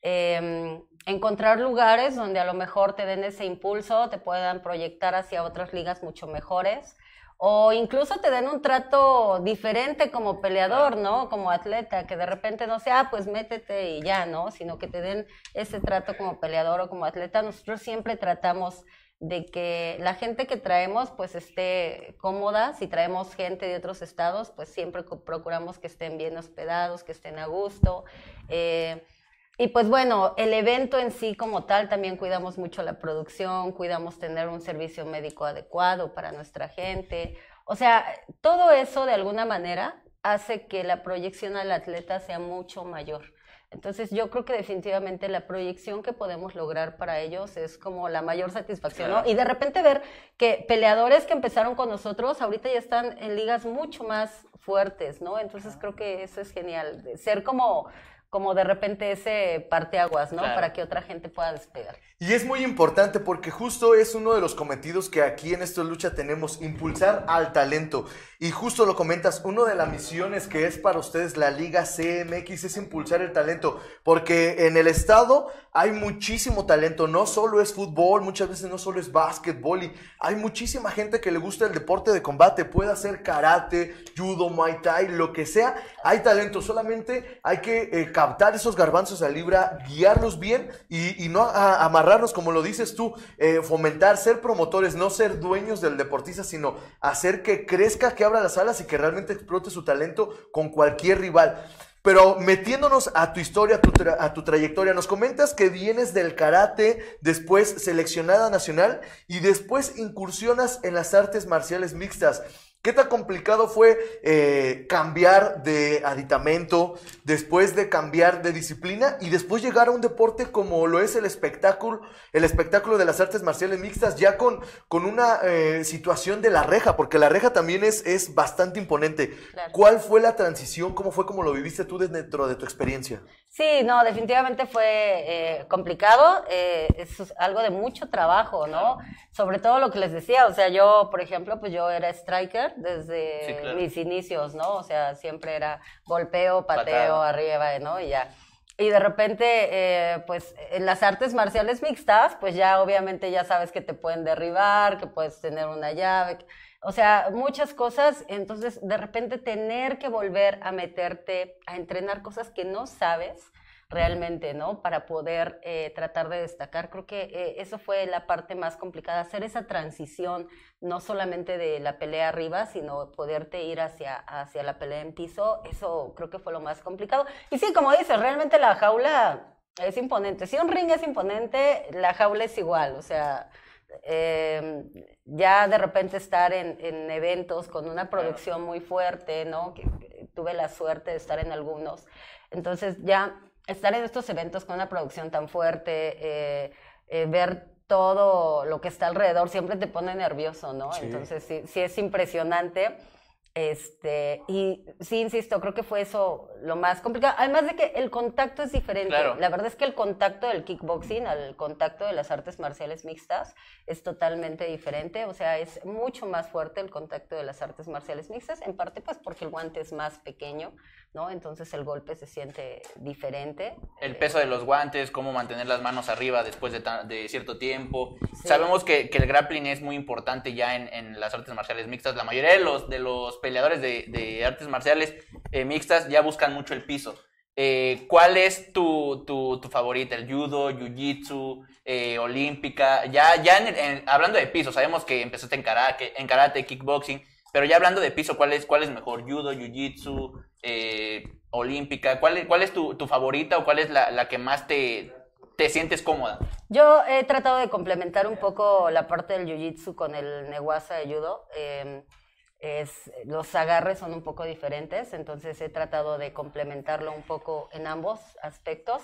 eh, encontrar lugares donde a lo mejor te den ese impulso, te puedan proyectar hacia otras ligas mucho mejores. O incluso te den un trato diferente como peleador, ¿no? Como atleta, que de repente no sea, ah, pues métete y ya, ¿no? Sino que te den ese trato como peleador o como atleta. Nosotros siempre tratamos de que la gente que traemos pues esté cómoda. Si traemos gente de otros estados, pues siempre procuramos que estén bien hospedados, que estén a gusto. Eh, Y pues bueno, el evento en sí como tal, también cuidamos mucho la producción, cuidamos tener un servicio médico adecuado para nuestra gente. O sea, todo eso de alguna manera hace que la proyección al atleta sea mucho mayor. Entonces yo creo que definitivamente la proyección que podemos lograr para ellos es como la mayor satisfacción, ¿no? Y de repente ver que peleadores que empezaron con nosotros ahorita ya están en ligas mucho más fuertes, ¿no? Entonces creo que eso es genial, ser como... como de repente ese parteaguas, ¿no? Claro. Para que otra gente pueda despegar. Y es muy importante porque justo es uno de los cometidos que aquí en Esto es Lucha tenemos, impulsar al talento. Y justo lo comentas, una de las misiones que es para ustedes la Liga C M X es impulsar el talento, porque en el estado hay muchísimo talento, no solo es fútbol, muchas veces no solo es básquetbol, y hay muchísima gente que le gusta el deporte de combate, puede hacer karate, judo, muay thai, lo que sea, hay talento, solamente hay que eh, captar esos garbanzos a libra, guiarlos bien y, y no a, amarrarnos, como lo dices tú, eh, fomentar, ser promotores, no ser dueños del deportista, sino hacer que crezca, que abra las alas y que realmente explote su talento con cualquier rival. Pero metiéndonos a tu historia, a tu, tra a tu trayectoria, nos comentas que vienes del karate, después seleccionada nacional y después incursionas en las artes marciales mixtas. ¿Qué tan complicado fue eh, cambiar de aditamento, después de cambiar de disciplina y después llegar a un deporte como lo es el espectáculo, el espectáculo de las artes marciales mixtas, ya con, con una eh, situación de la reja, porque la reja también es, es bastante imponente? Claro. ¿Cuál fue la transición? ¿Cómo fue como lo viviste tú dentro de tu experiencia? Sí, no, definitivamente fue eh, complicado, eh, es algo de mucho trabajo, ¿no? Sobre todo lo que les decía, o sea, yo, por ejemplo, pues yo era striker desde sí, claro. mis inicios, ¿no? O sea, siempre era golpeo, pateo, Patado. arriba, ¿no? Y ya. Y de repente, eh, pues, en las artes marciales mixtas, pues ya obviamente ya sabes que te pueden derribar, que puedes tener una llave, que, o sea, muchas cosas. Entonces, de repente tener que volver a meterte a entrenar cosas que no sabes realmente, ¿no? Para poder eh, tratar de destacar. Creo que eh, eso fue la parte más complicada, hacer esa transición, no solamente de la pelea arriba, sino poderte ir hacia, hacia la pelea en piso. Eso creo que fue lo más complicado. Y sí, como dices, realmente la jaula es imponente. Si un ring es imponente, la jaula es igual, o sea... Eh, ya de repente estar en, en eventos con una producción muy fuerte, ¿no? Que, que tuve la suerte de estar en algunos. Entonces ya estar en estos eventos con una producción tan fuerte, eh, eh, ver todo lo que está alrededor, siempre te pone nervioso, ¿no? Sí. Entonces sí, sí es impresionante. Este, y sí, insisto, creo que fue eso lo más complicado. Además de que el contacto es diferente. Claro. La verdad es que el contacto del kickboxing al contacto de las artes marciales mixtas es totalmente diferente. O sea, es mucho más fuerte el contacto de las artes marciales mixtas, en parte pues porque el guante es más pequeño, ¿no? Entonces el golpe se siente diferente. El peso de los guantes, cómo mantener las manos arriba después de, ta- de cierto tiempo. Sí. Sabemos que, que el grappling es muy importante ya en, en las artes marciales mixtas. La mayoría de los, de los peleadores de, de artes marciales eh, mixtas ya buscan mucho el piso. Eh, ¿Cuál es tu, tu, tu favorita? ¿El judo, jiu-jitsu, eh, olímpica? Ya, ya en, en, hablando de piso, sabemos que empezaste en karate, en karate, kickboxing, pero ya hablando de piso, ¿cuál es, cuál es mejor? ¿Judo, jiu-jitsu, eh, olímpica? ¿Cuál es, cuál es tu, tu favorita o cuál es la, la que más te, te sientes cómoda? Yo he tratado de complementar un poco la parte del jiu-jitsu con el newaza de judo. Eh, es, los agarres son un poco diferentes, entonces he tratado de complementarlo un poco en ambos aspectos.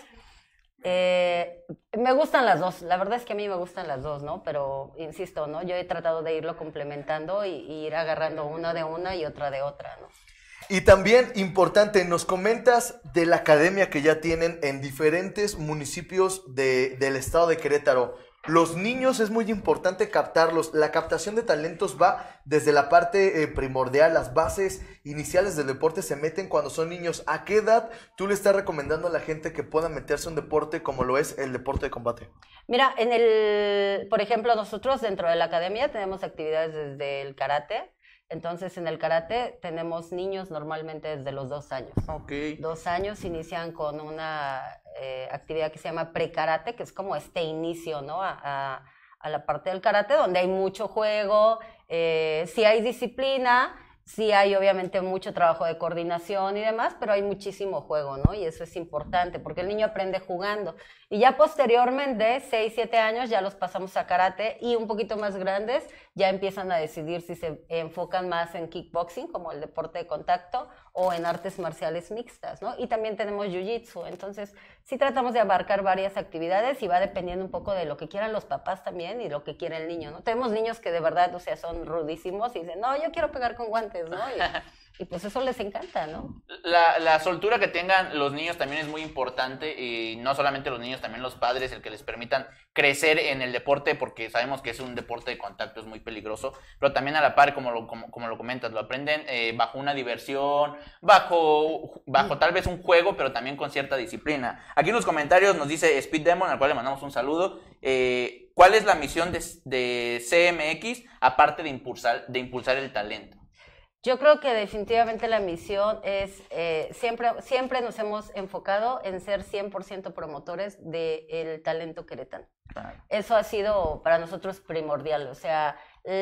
Eh, me gustan las dos, la verdad es que a mí me gustan las dos, ¿no? Pero insisto, ¿no? Yo he tratado de irlo complementando y, y ir agarrando una de una y otra de otra, ¿no? Y también, importante, nos comentas de la academia que ya tienen en diferentes municipios de, del estado de Querétaro. Los niños es muy importante captarlos. La captación de talentos va desde la parte eh, primordial. Las bases iniciales del deporte se meten cuando son niños. ¿A qué edad tú le estás recomendando a la gente que pueda meterse a un deporte como lo es el deporte de combate? Mira, en el, por ejemplo, nosotros dentro de la academia tenemos actividades desde el karate. Entonces, en el karate tenemos niños normalmente desde los dos años. Okay. Dos años inician con una eh, actividad que se llama pre-karate, que es como este inicio, ¿no? A, a, a la parte del karate, donde hay mucho juego, eh, sí hay disciplina, sí hay obviamente mucho trabajo de coordinación y demás, pero hay muchísimo juego, ¿no? Y eso es importante, porque el niño aprende jugando. Y ya posteriormente, seis, siete años, ya los pasamos a karate, y un poquito más grandes ya empiezan a decidir si se enfocan más en kickboxing, como el deporte de contacto, o en artes marciales mixtas, ¿no? Y también tenemos jiu-jitsu. Entonces, sí tratamos de abarcar varias actividades y va dependiendo un poco de lo que quieran los papás también y lo que quiere el niño, ¿no? Tenemos niños que de verdad, o sea, son rudísimos y dicen, no, yo quiero pegar con guantes, ¿no? Y, y pues eso les encanta, ¿no? La, la soltura que tengan los niños también es muy importante, y no solamente los niños, también los padres, el que les permitan crecer en el deporte, porque sabemos que es un deporte de contacto, es muy peligroso, pero también a la par, como lo, como, como lo comentas, lo aprenden eh, bajo una diversión, bajo, bajo tal vez un juego, pero también con cierta disciplina. Aquí en los comentarios nos dice Speed Demon, al cual le mandamos un saludo. Eh, ¿Cuál es la misión de, de C M X, aparte de impulsar, de impulsar el talento? Yo creo que definitivamente la misión es, eh, siempre, siempre nos hemos enfocado en ser cien por ciento promotores del talento queretano. Claro. Eso ha sido para nosotros primordial, o sea,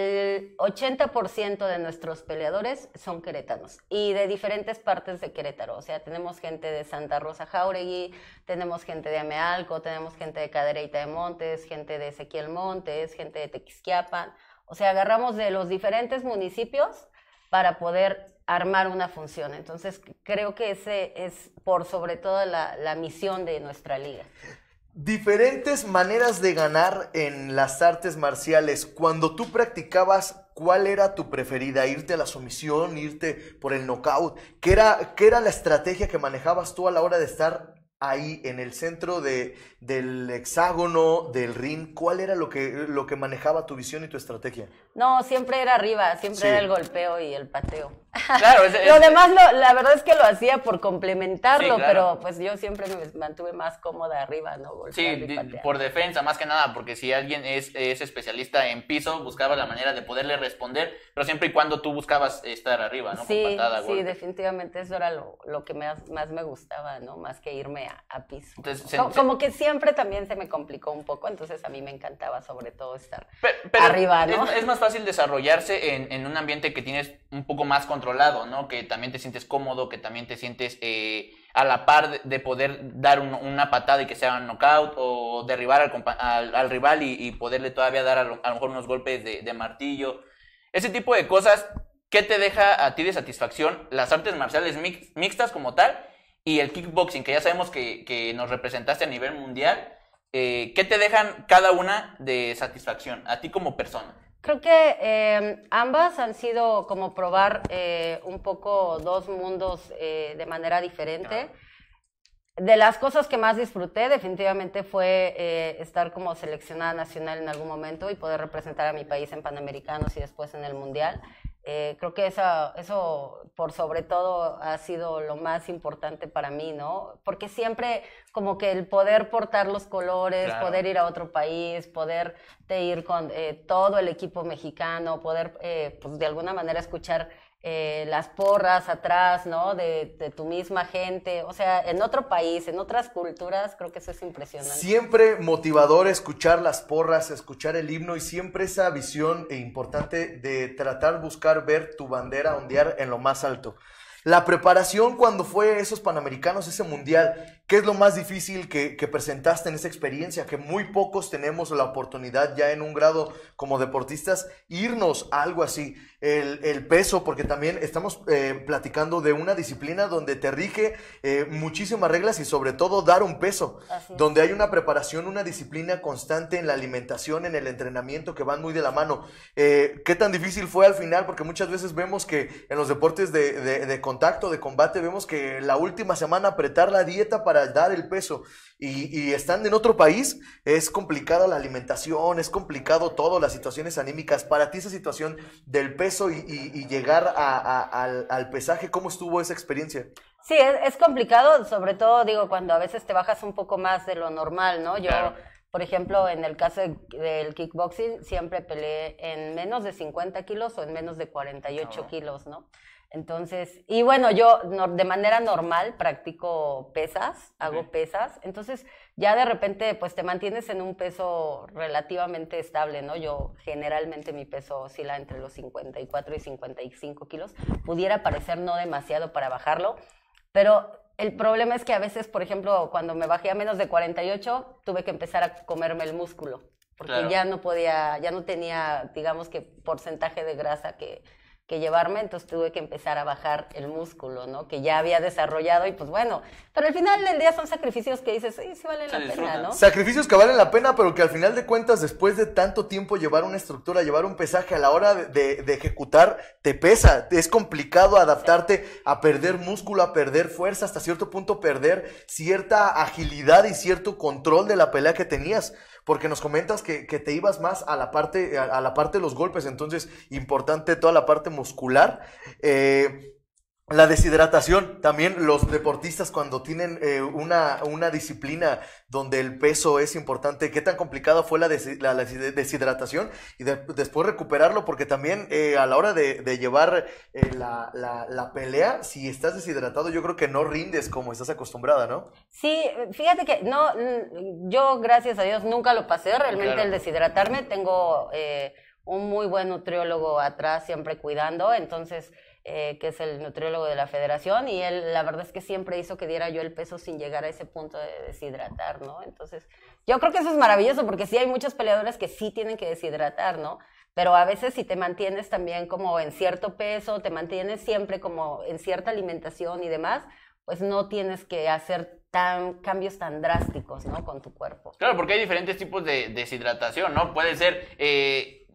el ochenta por ciento de nuestros peleadores son queretanos y de diferentes partes de Querétaro. O sea, tenemos gente de Santa Rosa Jáuregui, tenemos gente de Amealco, tenemos gente de Cadereyta de Montes, gente de Ezequiel Montes, gente de Tequisquiapan. O sea, agarramos de los diferentes municipios para poder armar una función. Entonces, creo que ese es por sobre todo la, la misión de nuestra liga. Diferentes maneras de ganar en las artes marciales. Cuando tú practicabas, ¿cuál era tu preferida? ¿Irte a la sumisión? ¿Irte por el knockout? ¿Qué era, qué era la estrategia que manejabas tú a la hora de estar ahí en el centro de, del hexágono, del ring? ¿Cuál era lo que, lo que manejaba tu visión y tu estrategia? No, siempre era arriba, siempre sí. Era el golpeo y el pateo. Claro, es, es, lo demás, lo, la verdad es que lo hacía por complementarlo, sí, claro. Pero pues yo siempre me mantuve más cómoda arriba, ¿no? Sí, por defensa, más que nada, porque si alguien es, es especialista en piso, buscaba la manera de poderle responder, pero siempre y cuando tú buscabas estar arriba, ¿no? Sí, con patada, sí, golpe. Definitivamente eso era lo, lo que más, más me gustaba, ¿no? Más que irme a, a piso. Entonces, se, como, se... como que siempre también se me complicó un poco, entonces a mí me encantaba sobre todo estar pero, pero arriba, ¿no? Es, es más fácil desarrollarse en, en un ambiente que tienes un poco más controlado, ¿no? Que también te sientes cómodo, que también te sientes eh, a la par de, de poder dar un, una patada y que sea un knockout, o derribar al, al, al rival y, y poderle todavía dar a lo, a lo mejor unos golpes de, de martillo. Ese tipo de cosas, ¿qué te deja a ti de satisfacción las artes marciales mix, mixtas como tal y el kickboxing, que ya sabemos que, que nos representaste a nivel mundial? Eh, ¿Qué te dejan cada una de satisfacción a ti como persona? Creo que eh, ambas han sido como probar eh, un poco dos mundos eh, de manera diferente. De las cosas que más disfruté definitivamente fue eh, estar como seleccionada nacional en algún momento y poder representar a mi país en Panamericanos y después en el Mundial. Eh, creo que esa, eso por sobre todo ha sido lo más importante para mí, ¿no? Porque siempre como que el poder portar los colores, claro. poder ir a otro país, poder de ir con eh, todo el equipo mexicano, poder eh, pues de alguna manera escuchar Eh, las porras atrás, ¿no? De, de tu misma gente, o sea, en otro país, en otras culturas, creo que eso es impresionante. Siempre motivador escuchar las porras, escuchar el himno y siempre esa visión importante de tratar, buscar, ver tu bandera ondear en lo más alto. La preparación cuando fue esos Panamericanos, ese Mundial, ¿qué es lo más difícil que, que presentaste en esa experiencia? Que muy pocos tenemos la oportunidad ya en un grado como deportistas irnos a algo así. El, el peso, porque también estamos eh, platicando de una disciplina donde te rige eh, muchísimas reglas y sobre todo dar un peso, donde hay una preparación, una disciplina constante en la alimentación, en el entrenamiento que van muy de la mano. Eh, ¿Qué tan difícil fue al final? Porque muchas veces vemos que en los deportes de, de, de contacto, de combate, vemos que la última semana apretar la dieta para dar el peso y, y estando en otro país es complicada la alimentación, es complicado todo, las situaciones anímicas. Para ti esa situación del peso y, y, y llegar a, a, al, al pesaje, ¿cómo estuvo esa experiencia? Sí, es, es complicado, sobre todo digo cuando a veces te bajas un poco más de lo normal, ¿no? Yo, claro. por ejemplo, en el caso de, del kickboxing siempre peleé en menos de cincuenta kilos o en menos de cuarenta y ocho oh. kilos, ¿no? Entonces, y bueno, yo no, de manera normal practico pesas, hago okay. pesas, entonces ya de repente pues te mantienes en un peso relativamente estable, ¿no? Yo generalmente mi peso oscila entre los cincuenta y cuatro y cincuenta y cinco kilos, pudiera parecer no demasiado para bajarlo, pero el problema es que a veces, por ejemplo, cuando me bajé a menos de cuarenta y ocho, tuve que empezar a comerme el músculo, porque claro. ya no podía, ya no tenía, digamos que porcentaje de grasa que... que llevarme, entonces tuve que empezar a bajar el músculo, ¿no? Que ya había desarrollado y pues bueno, pero al final del día son sacrificios que dices, sí, sí valen la pena, ¿no? Sacrificios que valen la pena, pero que al final de cuentas, después de tanto tiempo llevar una estructura, llevar un pesaje a la hora de, de, de ejecutar, te pesa, es complicado adaptarte sí. a perder músculo, a perder fuerza, hasta cierto punto perder cierta agilidad y cierto control de la pelea que tenías. Porque nos comentas que, que te ibas más a la parte a, a la parte de los golpes, entonces importante toda la parte muscular. Eh, la deshidratación, también los deportistas cuando tienen eh, una, una disciplina donde el peso es importante, ¿qué tan complicada fue la, des, la, la deshidratación? Y de, después recuperarlo, porque también eh, a la hora de, de llevar eh, la, la, la pelea, si estás deshidratado yo creo que no rindes como estás acostumbrada, ¿no? Sí, fíjate que no, yo gracias a Dios nunca lo pasé, realmente claro. el deshidratarme, tengo eh, un muy buen nutriólogo atrás siempre cuidando, entonces... Eh, que es el nutriólogo de la federación, y él la verdad es que siempre hizo que diera yo el peso sin llegar a ese punto de deshidratar, ¿no? Entonces, yo creo que eso es maravilloso, porque sí hay muchos peleadores que sí tienen que deshidratar, ¿no? Pero a veces si te mantienes también como en cierto peso, te mantienes siempre como en cierta alimentación y demás, pues no tienes que hacer tan cambios tan drásticos, ¿no? Con tu cuerpo. Claro, porque hay diferentes tipos de deshidratación, ¿no? Puede ser eh,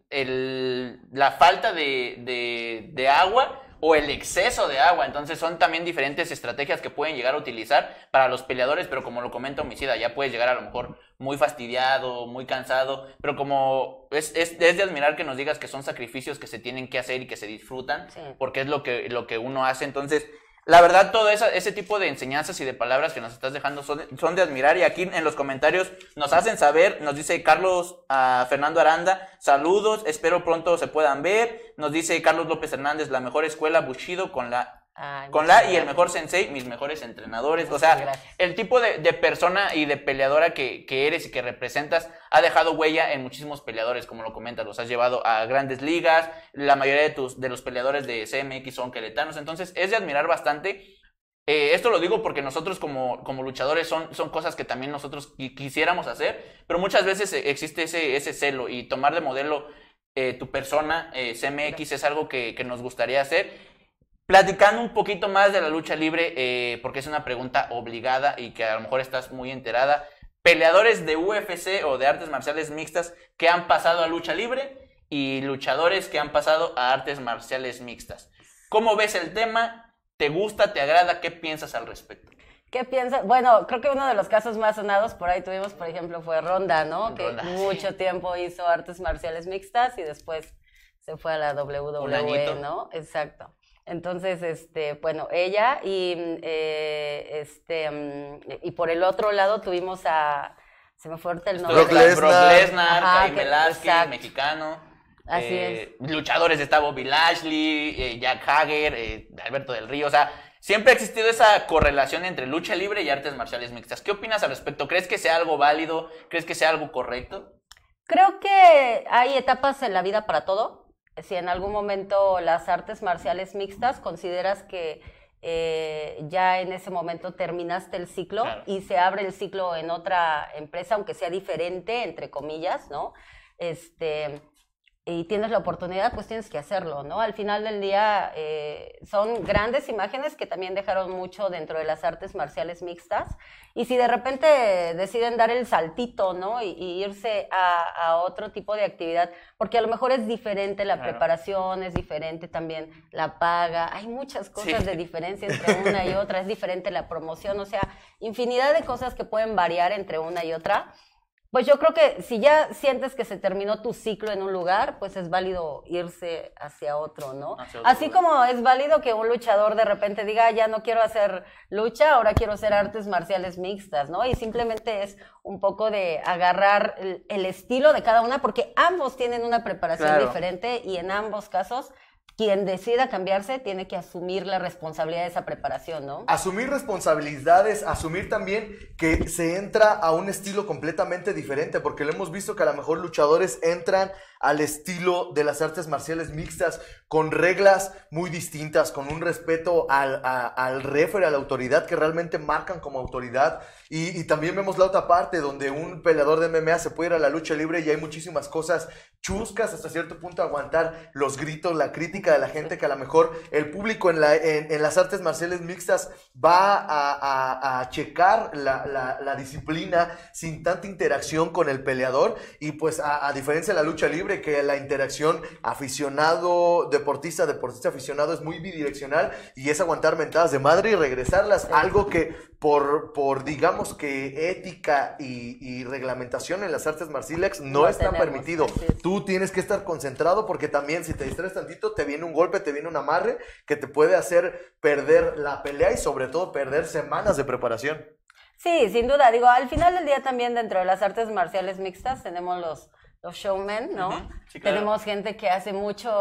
el, la falta de, de, de agua o el exceso de agua, entonces son también diferentes estrategias que pueden llegar a utilizar para los peleadores, pero como lo comenta Homicida, ya puedes llegar a lo mejor muy fastidiado, muy cansado, pero como es, es, es de admirar que nos digas que son sacrificios que se tienen que hacer y que se disfrutan, sí. porque es lo que, lo que uno hace, entonces... La verdad, todo esa, ese tipo de enseñanzas y de palabras que nos estás dejando son, son de admirar, y aquí en los comentarios nos hacen saber, nos dice Carlos uh, Fernando Aranda, saludos, espero pronto se puedan ver, nos dice Carlos López Hernández, la mejor escuela Bushido con la... Ay, con la y el mejor sensei, mis mejores entrenadores. O sea, gracias. El tipo de, de persona y de peleadora que, que eres y que representas ha dejado huella en muchísimos peleadores, como lo comentas, los has llevado a grandes ligas, la mayoría de tus de los peleadores de C M X son queretanos, entonces es de admirar bastante. Eh, esto lo digo porque nosotros como, como luchadores son, son cosas que también nosotros quisiéramos hacer, pero muchas veces existe ese, ese celo, y tomar de modelo eh, tu persona, eh, C M X, es algo que, que nos gustaría hacer. Platicando un poquito más de la lucha libre, eh, porque es una pregunta obligada y que a lo mejor estás muy enterada. Peleadores de U F C o de artes marciales mixtas que han pasado a lucha libre y luchadores que han pasado a artes marciales mixtas. ¿Cómo ves el tema? ¿Te gusta? ¿Te agrada? ¿Qué piensas al respecto? ¿Qué piensas? Bueno, creo que uno de los casos más sonados por ahí tuvimos, por ejemplo, fue Ronda, ¿no? Ronda, que mucho sí. tiempo hizo artes marciales mixtas y después se fue a la doble u doble u E, ¿no? Exacto. Entonces, este, bueno, ella y eh, este um, y por el otro lado tuvimos a, se me fue ahorita el nombre. Brock Lesnar, Brock Lesnar, Caín que- Velázquez, exacto. mexicano. Así eh, Luchadores de esta Bobby Lashley, eh, Jack Hager, eh, Alberto del Río, o sea, siempre ha existido esa correlación entre lucha libre y artes marciales mixtas. ¿Qué opinas al respecto? ¿Crees que sea algo válido? ¿Crees que sea algo correcto? Creo que hay etapas en la vida para todo. Si en algún momento las artes marciales mixtas consideras que eh, ya en ese momento terminaste el ciclo, claro, y se abre el ciclo en otra empresa, aunque sea diferente, entre comillas, ¿no? Este, y tienes la oportunidad, pues tienes que hacerlo, ¿no? Al final del día eh, son grandes imágenes que también dejaron mucho dentro de las artes marciales mixtas, y si de repente deciden dar el saltito, ¿no? Y, y irse a, a otro tipo de actividad, porque a lo mejor es diferente la Claro. preparación, es diferente también la paga, hay muchas cosas Sí. de diferencia entre una y otra, es diferente la promoción, o sea, infinidad de cosas que pueden variar entre una y otra. Pues yo creo que si ya sientes que se terminó tu ciclo en un lugar, pues es válido irse hacia otro, ¿no? Hacia otro Así lugar. como es válido que un luchador de repente diga, "Ah, ya no quiero hacer lucha, ahora quiero hacer artes marciales mixtas", ¿no? Y simplemente es un poco de agarrar el, el estilo de cada una, porque ambos tienen una preparación Claro. diferente y en ambos casos, quien decida cambiarse tiene que asumir la responsabilidad de esa preparación, ¿no? Asumir responsabilidades, asumir también que se entra a un estilo completamente diferente, porque lo hemos visto que a lo mejor luchadores entran al estilo de las artes marciales mixtas con reglas muy distintas, con un respeto al, a- al referee, a la autoridad que realmente marcan como autoridad, y, y también vemos la otra parte donde un peleador de M M A se puede ir a la lucha libre y hay muchísimas cosas chuscas, hasta cierto punto aguantar los gritos, la crítica de la gente, que a lo mejor el público en, la, en, en las artes marciales mixtas va a, a- a checar la, la- la disciplina sin tanta interacción con el peleador, y pues a, a diferencia de la lucha libre, que la interacción aficionado, deportista, deportista aficionado es muy bidireccional y es aguantar mentadas de madre y regresarlas, algo que por, por digamos que ética y, y reglamentación en las artes marciales no, No está tenemos, permitido. así es. Tú tienes que estar concentrado, porque también si te distraes tantito te viene un golpe, te viene un amarre que te puede hacer perder la pelea y sobre todo perder semanas de preparación. Sí, sin duda. Digo, al final del día también dentro de las artes marciales mixtas tenemos los, los showmen, ¿no? Ujú, sí, claro. Tenemos gente que hace mucho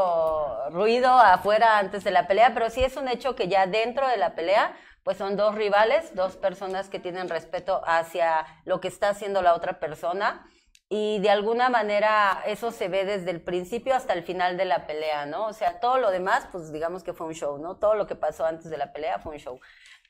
ruido afuera antes de la pelea, pero sí es un hecho que ya dentro de la pelea, pues son dos rivales, dos personas que tienen respeto hacia lo que está haciendo la otra persona. Y de alguna manera eso se ve desde el principio hasta el final de la pelea, ¿no? O sea, todo lo demás, pues digamos que fue un show, ¿no? Todo lo que pasó antes de la pelea fue un show.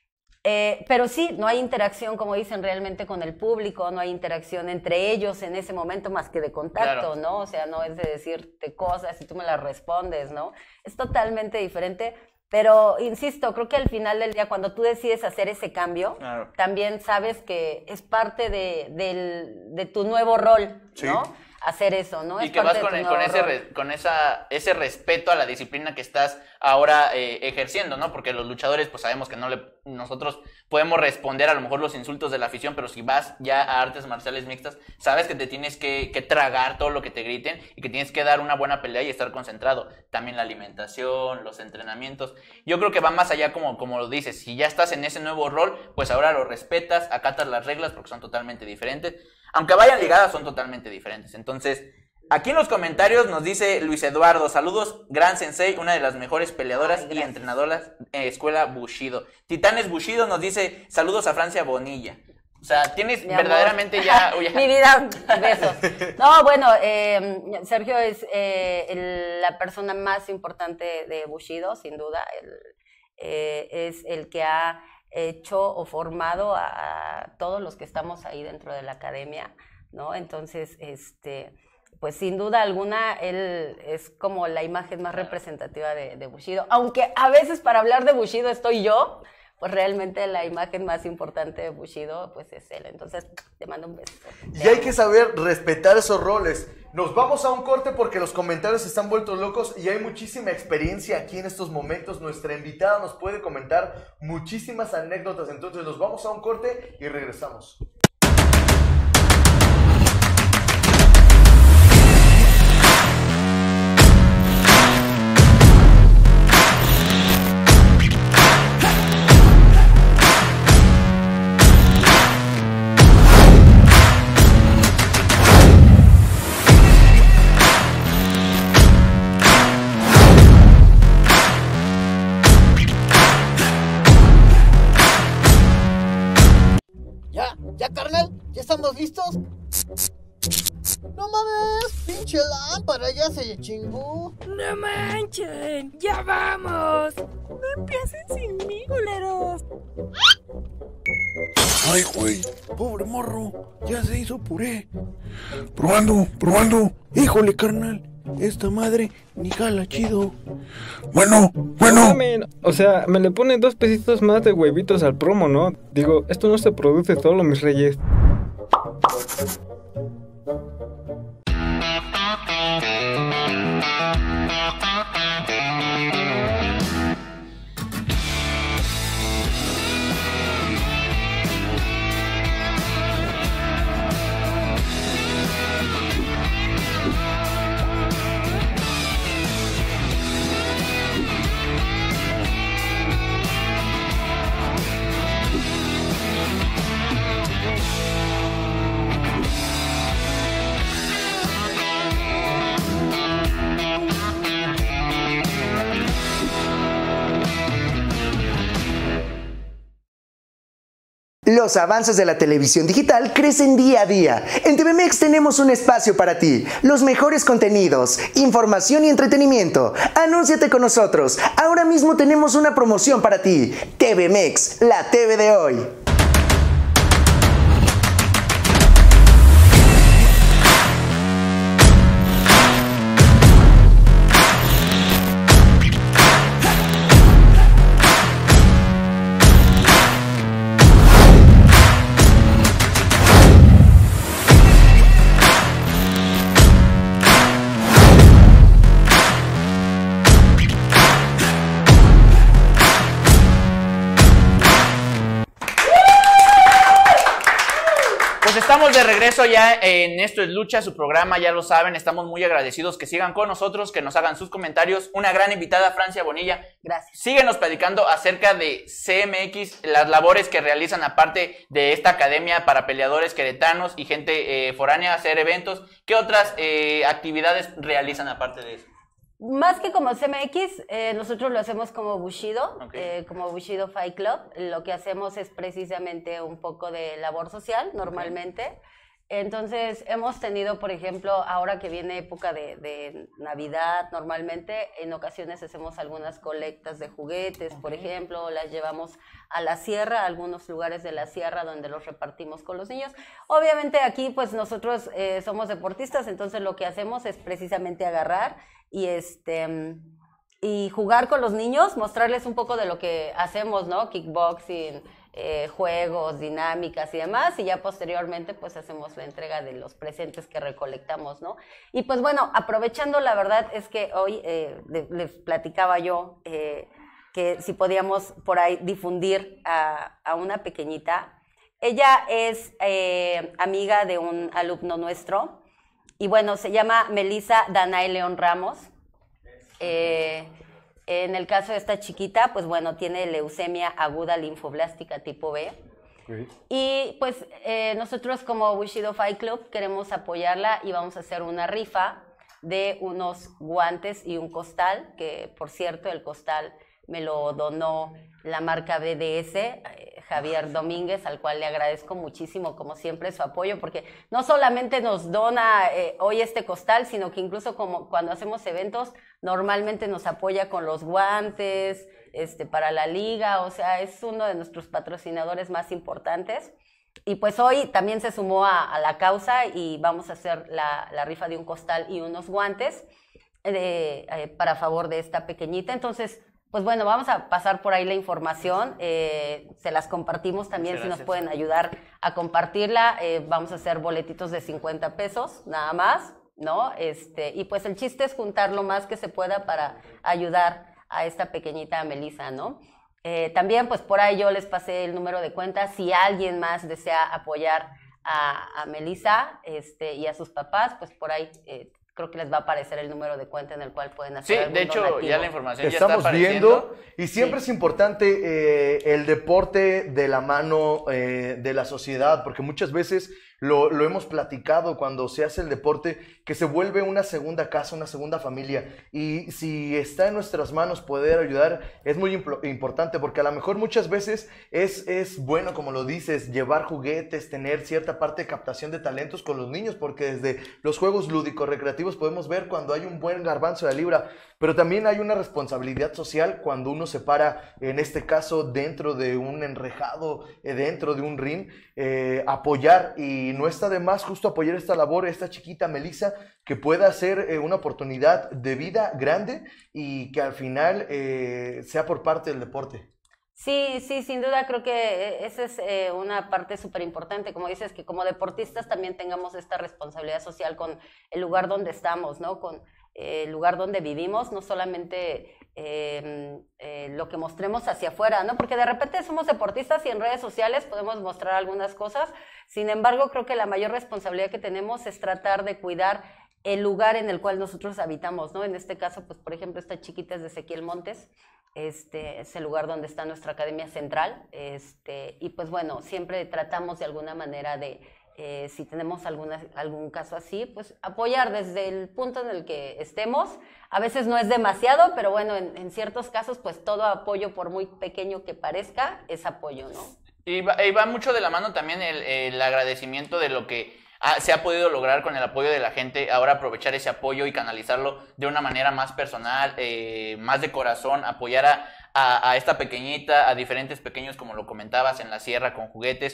Eh, pero sí, no hay interacción, como dicen, realmente con el público, no hay interacción entre ellos en ese momento más que de contacto, Claro. ¿no? O sea, no es de decirte cosas y tú me las respondes, ¿no? Es totalmente diferente, pero insisto, creo que al final del día, cuando tú decides hacer ese cambio, Claro. también sabes que es parte de, del- de tu nuevo rol, Sí. ¿no? Hacer eso, ¿no? Y Es que vas parte de con, tu el- nuevo con, ese, rol. re- con esa, ese respeto a la disciplina que estás ahora eh, ejerciendo, ¿no? Porque los luchadores, pues sabemos que no le, nosotros podemos responder a lo mejor los insultos de la afición, pero si vas ya a artes marciales mixtas, sabes que te tienes que, que tragar todo lo que te griten y que tienes que dar una buena pelea y estar concentrado. También la alimentación, los entrenamientos. Yo creo que va más allá, como, como lo dices. Si ya estás en ese nuevo rol, pues ahora lo respetas, acatas las reglas porque son totalmente diferentes. Aunque vayan ligadas, son totalmente diferentes. Entonces, aquí en los comentarios nos dice Luis Eduardo, saludos, gran sensei, una de las mejores peleadoras Ay, y entrenadoras en escuela Bushido. Titanes Bushido nos dice, saludos a Francia Bonilla. O sea, tienes Mi amor. verdaderamente ya... oye, Mi vida, besos. No, bueno, eh, Sergio es eh, el- la persona más importante de Bushido, sin duda. El, eh, es el que ha hecho o formado a, a todos los que estamos ahí dentro de la academia, ¿no? Entonces, este, pues sin duda alguna, él es como la imagen más representativa de, de Bushido. Aunque a veces para hablar de Bushido estoy yo, pues realmente la imagen más importante de Bushido, pues es él. Entonces, te mando un beso. Y hay que saber respetar esos roles. Nos vamos a un corte porque los comentarios están vueltos locos y hay muchísima experiencia aquí en estos momentos. Nuestra invitada nos puede comentar muchísimas anécdotas. Entonces nos vamos a un corte y regresamos. ¿Ya? ¿Ya, carnal? ¿Ya estamos listos? No mames, pinche lámpara, ya se chingó. No manchen, ya vamos. No empiecen sin mí, culeros. Ay, güey, pobre morro, ya se hizo puré. Probando, probando. Híjole, carnal, esta madre ni jala chido. Bueno, bueno. No mamen, o sea, me le ponen dos pesitos más de huevitos al promo, ¿no? Digo, esto no se produce solo, mis reyes. Los avances de la televisión digital crecen día a día. En T V Mex tenemos un espacio para ti. Los mejores contenidos, información y entretenimiento. Anúnciate con nosotros. Ahora mismo tenemos una promoción para ti. T V Mex, la T V de hoy. Estamos de regreso ya en Esto es Lucha, su programa, ya lo saben, estamos muy agradecidos que sigan con nosotros, que nos hagan sus comentarios. Una gran invitada, Francia Bonilla. Gracias. Síguenos platicando acerca de C M X, las labores que realizan aparte de esta academia para peleadores queretanos y gente eh, foránea, hacer eventos. ¿Qué otras eh, actividades realizan aparte de eso? Más que como C M X, eh, nosotros lo hacemos como Bushido, Okay. eh, como Bushido Fight Club. Lo que hacemos es precisamente un poco de labor social, normalmente. Okay. Entonces, hemos tenido, por ejemplo, ahora que viene época de, de Navidad, normalmente, en ocasiones hacemos algunas colectas de juguetes, okay. por ejemplo, las llevamos a la sierra, a algunos lugares de la sierra donde los repartimos con los niños. Obviamente aquí, pues, nosotros eh, somos deportistas, entonces lo que hacemos es precisamente agarrar y este y jugar con los niños, mostrarles un poco de lo que hacemos, ¿no? Kickboxing, eh, juegos, dinámicas y demás, y ya posteriormente pues hacemos la entrega de los presentes que recolectamos, ¿no? Y pues bueno, aprovechando, la verdad es que hoy eh, de, les platicaba yo eh, que si podíamos por ahí difundir a, a una pequeñita. Ella es eh, amiga de un alumno nuestro, y bueno, se llama Melissa Danae León Ramos. Eh, en el caso de esta chiquita, pues bueno, tiene leucemia aguda linfoblástica tipo B. Sí. Y pues eh, nosotros como Bushido Fight Club queremos apoyarla y vamos a hacer una rifa de unos guantes y un costal, que por cierto el costal me lo donó la marca B D S, eh, Javier Domínguez, al cual le agradezco muchísimo, como siempre, su apoyo, porque no solamente nos dona eh, hoy este costal, sino que incluso como cuando hacemos eventos, normalmente nos apoya con los guantes, este, para la liga, o sea, es uno de nuestros patrocinadores más importantes. Y pues hoy también se sumó a, a la causa y vamos a hacer la, la rifa de un costal y unos guantes eh, eh, para favor de esta pequeñita. Entonces, pues bueno, vamos a pasar por ahí la información, eh, se las compartimos también si nos pueden ayudar a compartirla. Eh, vamos a hacer boletitos de cincuenta pesos, nada más, ¿no? Este, y pues el chiste es juntar lo más que se pueda para ayudar a esta pequeñita Melissa, ¿no? Eh, también, pues por ahí yo les pasé el número de cuenta, si alguien más desea apoyar a, a Melissa este, y a sus papás, pues por ahí eh, creo que les va a aparecer el número de cuenta en el cual pueden hacer Sí, algún de hecho, donativo. ya la información Estamos ya está apareciendo. viendo, y siempre sí. es importante eh, el deporte de la mano eh, de la sociedad, porque muchas veces lo, lo hemos platicado cuando se hace el deporte, que se vuelve una segunda casa, una segunda familia, y si está en nuestras manos poder ayudar, es muy imp- importante, porque a lo mejor muchas veces es, es bueno, como lo dices, llevar juguetes, tener cierta parte de captación de talentos con los niños, porque desde los juegos lúdicos, recreativos, podemos ver cuando hay un buen garbanzo de libra, pero también hay una responsabilidad social cuando uno se para, en este caso, dentro de un enrejado, eh, dentro de un ring, eh, apoyar, y no está de más justo apoyar esta labor, esta chiquita Melissa, que pueda ser eh, una oportunidad de vida grande y que al final eh, sea por parte del deporte. Sí, sí, sin duda creo que esa es eh, una parte súper importante, como dices, que como deportistas también tengamos esta responsabilidad social con el lugar donde estamos, ¿no? Con eh, el lugar donde vivimos, no solamente eh, eh, lo que mostremos hacia afuera, ¿no? Porque de repente somos deportistas y en redes sociales podemos mostrar algunas cosas, sin embargo creo que la mayor responsabilidad que tenemos es tratar de cuidar el lugar en el cual nosotros habitamos, ¿no? En este caso, pues por ejemplo, esta chiquita es de Ezequiel Montes. Este es el lugar donde está nuestra academia central, este, y pues bueno, siempre tratamos de alguna manera de, eh, si tenemos alguna, algún caso así, pues apoyar desde el punto en el que estemos. A veces no es demasiado, pero bueno, en, en ciertos casos, pues todo apoyo, por muy pequeño que parezca, es apoyo, ¿no? Y va, y va mucho de la mano también el, el agradecimiento de lo que Ah, se ha podido lograr con el apoyo de la gente, ahora aprovechar ese apoyo y canalizarlo de una manera más personal, eh, más de corazón, apoyar a, a, a esta pequeñita, a diferentes pequeños, como lo comentabas, en la sierra con juguetes.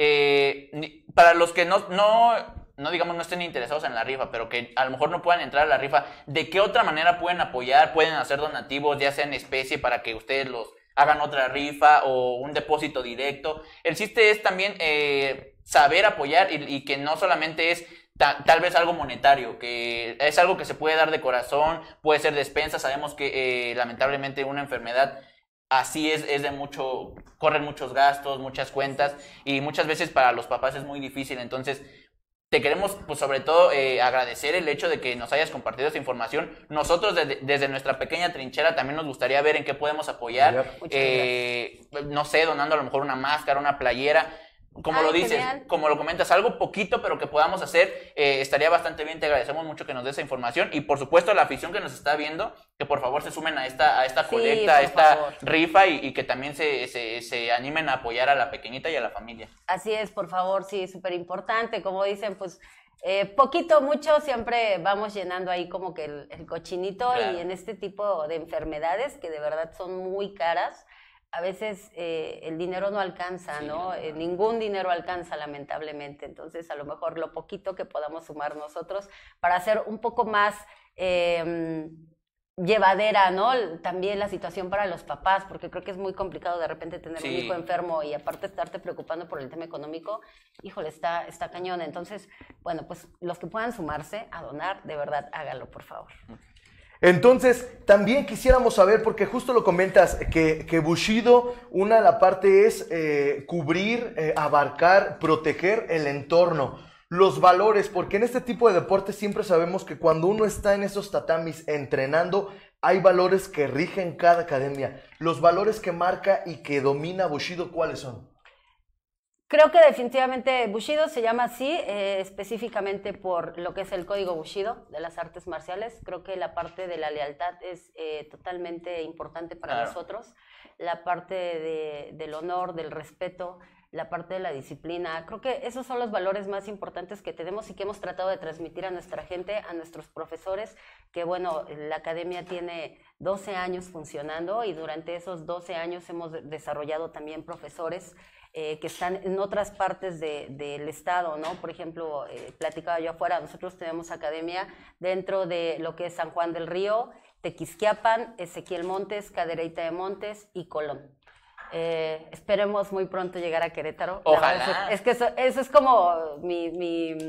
Eh, para los que no, no, no, digamos, no estén interesados en la rifa, pero que a lo mejor no puedan entrar a la rifa, ¿de qué otra manera pueden apoyar? Pueden hacer donativos, ya sea en especie, para que ustedes los hagan otra rifa o un depósito directo. El chiste es también eh, saber apoyar y, y que no solamente es ta, tal vez algo monetario, que es algo que se puede dar de corazón, puede ser despensa. Sabemos que eh, lamentablemente una enfermedad así es, es de mucho, corren muchos gastos, muchas cuentas, y muchas veces para los papás es muy difícil. Entonces te queremos, pues sobre todo, eh, agradecer el hecho de que nos hayas compartido esta información. Nosotros desde, desde nuestra pequeña trinchera también nos gustaría ver en qué podemos apoyar. Eh, no sé, donando a lo mejor una máscara, una playera. Como Ay, lo dices, genial. como lo comentas, algo poquito, pero que podamos hacer, eh, estaría bastante bien. Te agradecemos mucho que nos des esa información. Y por supuesto, la afición que nos está viendo, que por favor se sumen a esta, a esta Sí, colecta, a por esta favor. rifa, y, y que también se, se, se animen a apoyar a la pequeñita y a la familia. Así es, por favor, sí, súper importante. Como dicen, pues eh, poquito, mucho, siempre vamos llenando ahí como que el, el cochinito. Claro. Y en este tipo de enfermedades que de verdad son muy caras, a veces eh, el dinero no alcanza, Sí, ¿no? Eh, ningún dinero alcanza, lamentablemente. Entonces, a lo mejor lo poquito que podamos sumar nosotros para hacer un poco más eh, llevadera, ¿no? También la situación para los papás, porque creo que es muy complicado de repente tener Sí. un hijo enfermo y aparte estarte preocupando por el tema económico. Híjole, está, está cañón. Entonces, bueno, pues los que puedan sumarse a donar, de verdad, háganlo, por favor. Entonces, también quisiéramos saber, porque justo lo comentas, que, que Bushido, una de la parte es eh, cubrir, eh, abarcar, proteger el entorno, los valores, porque en este tipo de deportes siempre sabemos que cuando uno está en esos tatamis entrenando, hay valores que rigen cada academia. Los valores que marca y que domina Bushido, ¿cuáles son? Creo que definitivamente Bushido se llama así, eh, específicamente por lo que es el código Bushido de las artes marciales. Creo que la parte de la lealtad es eh, totalmente importante para Claro. nosotros. La parte de, del honor, del respeto, la parte de la disciplina. Creo que esos son los valores más importantes que tenemos y que hemos tratado de transmitir a nuestra gente, a nuestros profesores, que bueno, la academia tiene doce años funcionando y durante esos doce años hemos desarrollado también profesores Eh, que están en otras partes de, del estado, ¿no? Por ejemplo, eh, platicaba yo afuera, nosotros tenemos academia dentro de lo que es San Juan del Río, Tequisquiapan, Ezequiel Montes, Cadereyta de Montes y Colón. Eh, esperemos muy pronto llegar a Querétaro. La Ojalá. verdad Es, es que eso, eso es como mi, mi,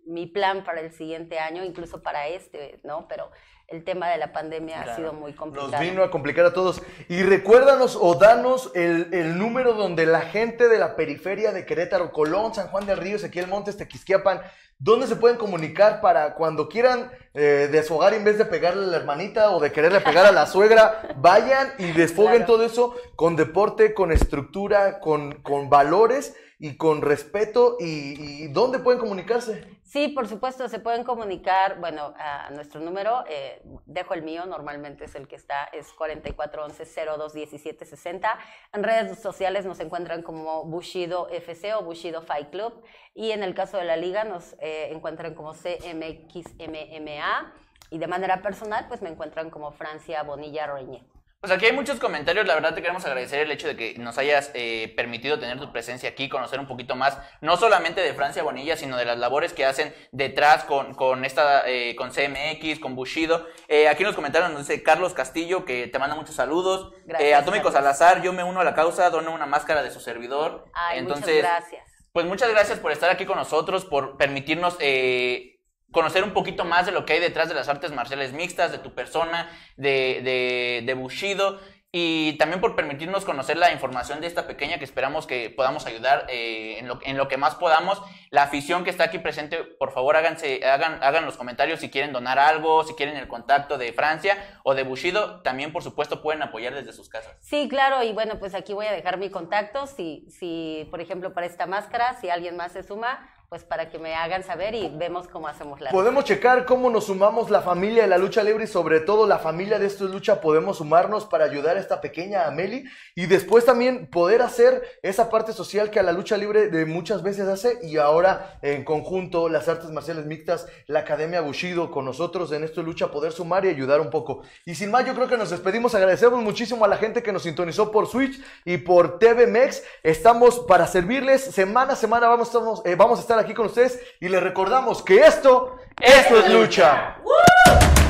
mi plan para el siguiente año, incluso para este, ¿no? Pero el tema de la pandemia claro. ha sido muy complicado. Nos vino a complicar a todos. Y recuérdanos o danos el, el número donde la gente de la periferia de Querétaro, Colón, San Juan del Río, Ezequiel Montes, Tequisquiapan, ¿dónde se pueden comunicar para cuando quieran eh, desfogar en vez de pegarle a la hermanita o de quererle pegar a la suegra? Vayan y desfoguen claro. todo eso con deporte, con estructura, con, con valores y con respeto. ¿Y, y dónde pueden comunicarse? Sí, por supuesto, se pueden comunicar, bueno, a nuestro número, eh, dejo el mío, normalmente es el que está, es cuarenta y cuatro once cero dos diecisiete sesenta. En redes sociales nos encuentran como Bushido F C o Bushido Fight Club, y en el caso de la liga nos eh, encuentran como C M X M M A, y de manera personal pues me encuentran como Francia Bonilla Reñé. Pues aquí hay muchos comentarios, la verdad te queremos agradecer el hecho de que nos hayas eh, permitido tener tu presencia aquí, conocer un poquito más, no solamente de Francia Bonilla, sino de las labores que hacen detrás con, con esta, eh, con C M X, con Bushido. Eh, aquí nos comentaron, nos dice Carlos Castillo, que te manda muchos saludos. Gracias, eh, Atómico Carlos. Salazar, yo me uno a la causa, dono una máscara de su servidor. Ay, Entonces, muchas gracias. Pues muchas gracias por estar aquí con nosotros, por permitirnos eh, conocer un poquito más de lo que hay detrás de las artes marciales mixtas, de tu persona, de, de, de Bushido, y también por permitirnos conocer la información de esta pequeña que esperamos que podamos ayudar eh, en, lo, en lo que más podamos. La afición que está aquí presente, por favor háganse, hagan, hagan los comentarios si quieren donar algo, si quieren el contacto de Francia o de Bushido, también por supuesto pueden apoyar desde sus casas. Sí, claro, y bueno, pues aquí voy a dejar mi contacto, si, si por ejemplo para esta máscara, si alguien más se suma, pues para que me hagan saber y vemos cómo hacemos la... Podemos checar cómo nos sumamos la familia de la lucha libre y sobre todo la familia de Esto es Lucha, podemos sumarnos para ayudar a esta pequeña Ameli y después también poder hacer esa parte social que a la lucha libre de muchas veces hace, y ahora en conjunto las artes marciales mixtas, la Academia Bushido con nosotros en Esto es Lucha, poder sumar y ayudar un poco. Y sin más, yo creo que nos despedimos, agradecemos muchísimo a la gente que nos sintonizó por Switch y por T V Mex, estamos para servirles, semana a semana vamos, estamos, eh, vamos a estar aquí con ustedes y les recordamos que esto, esto es lucha. ¡Woo!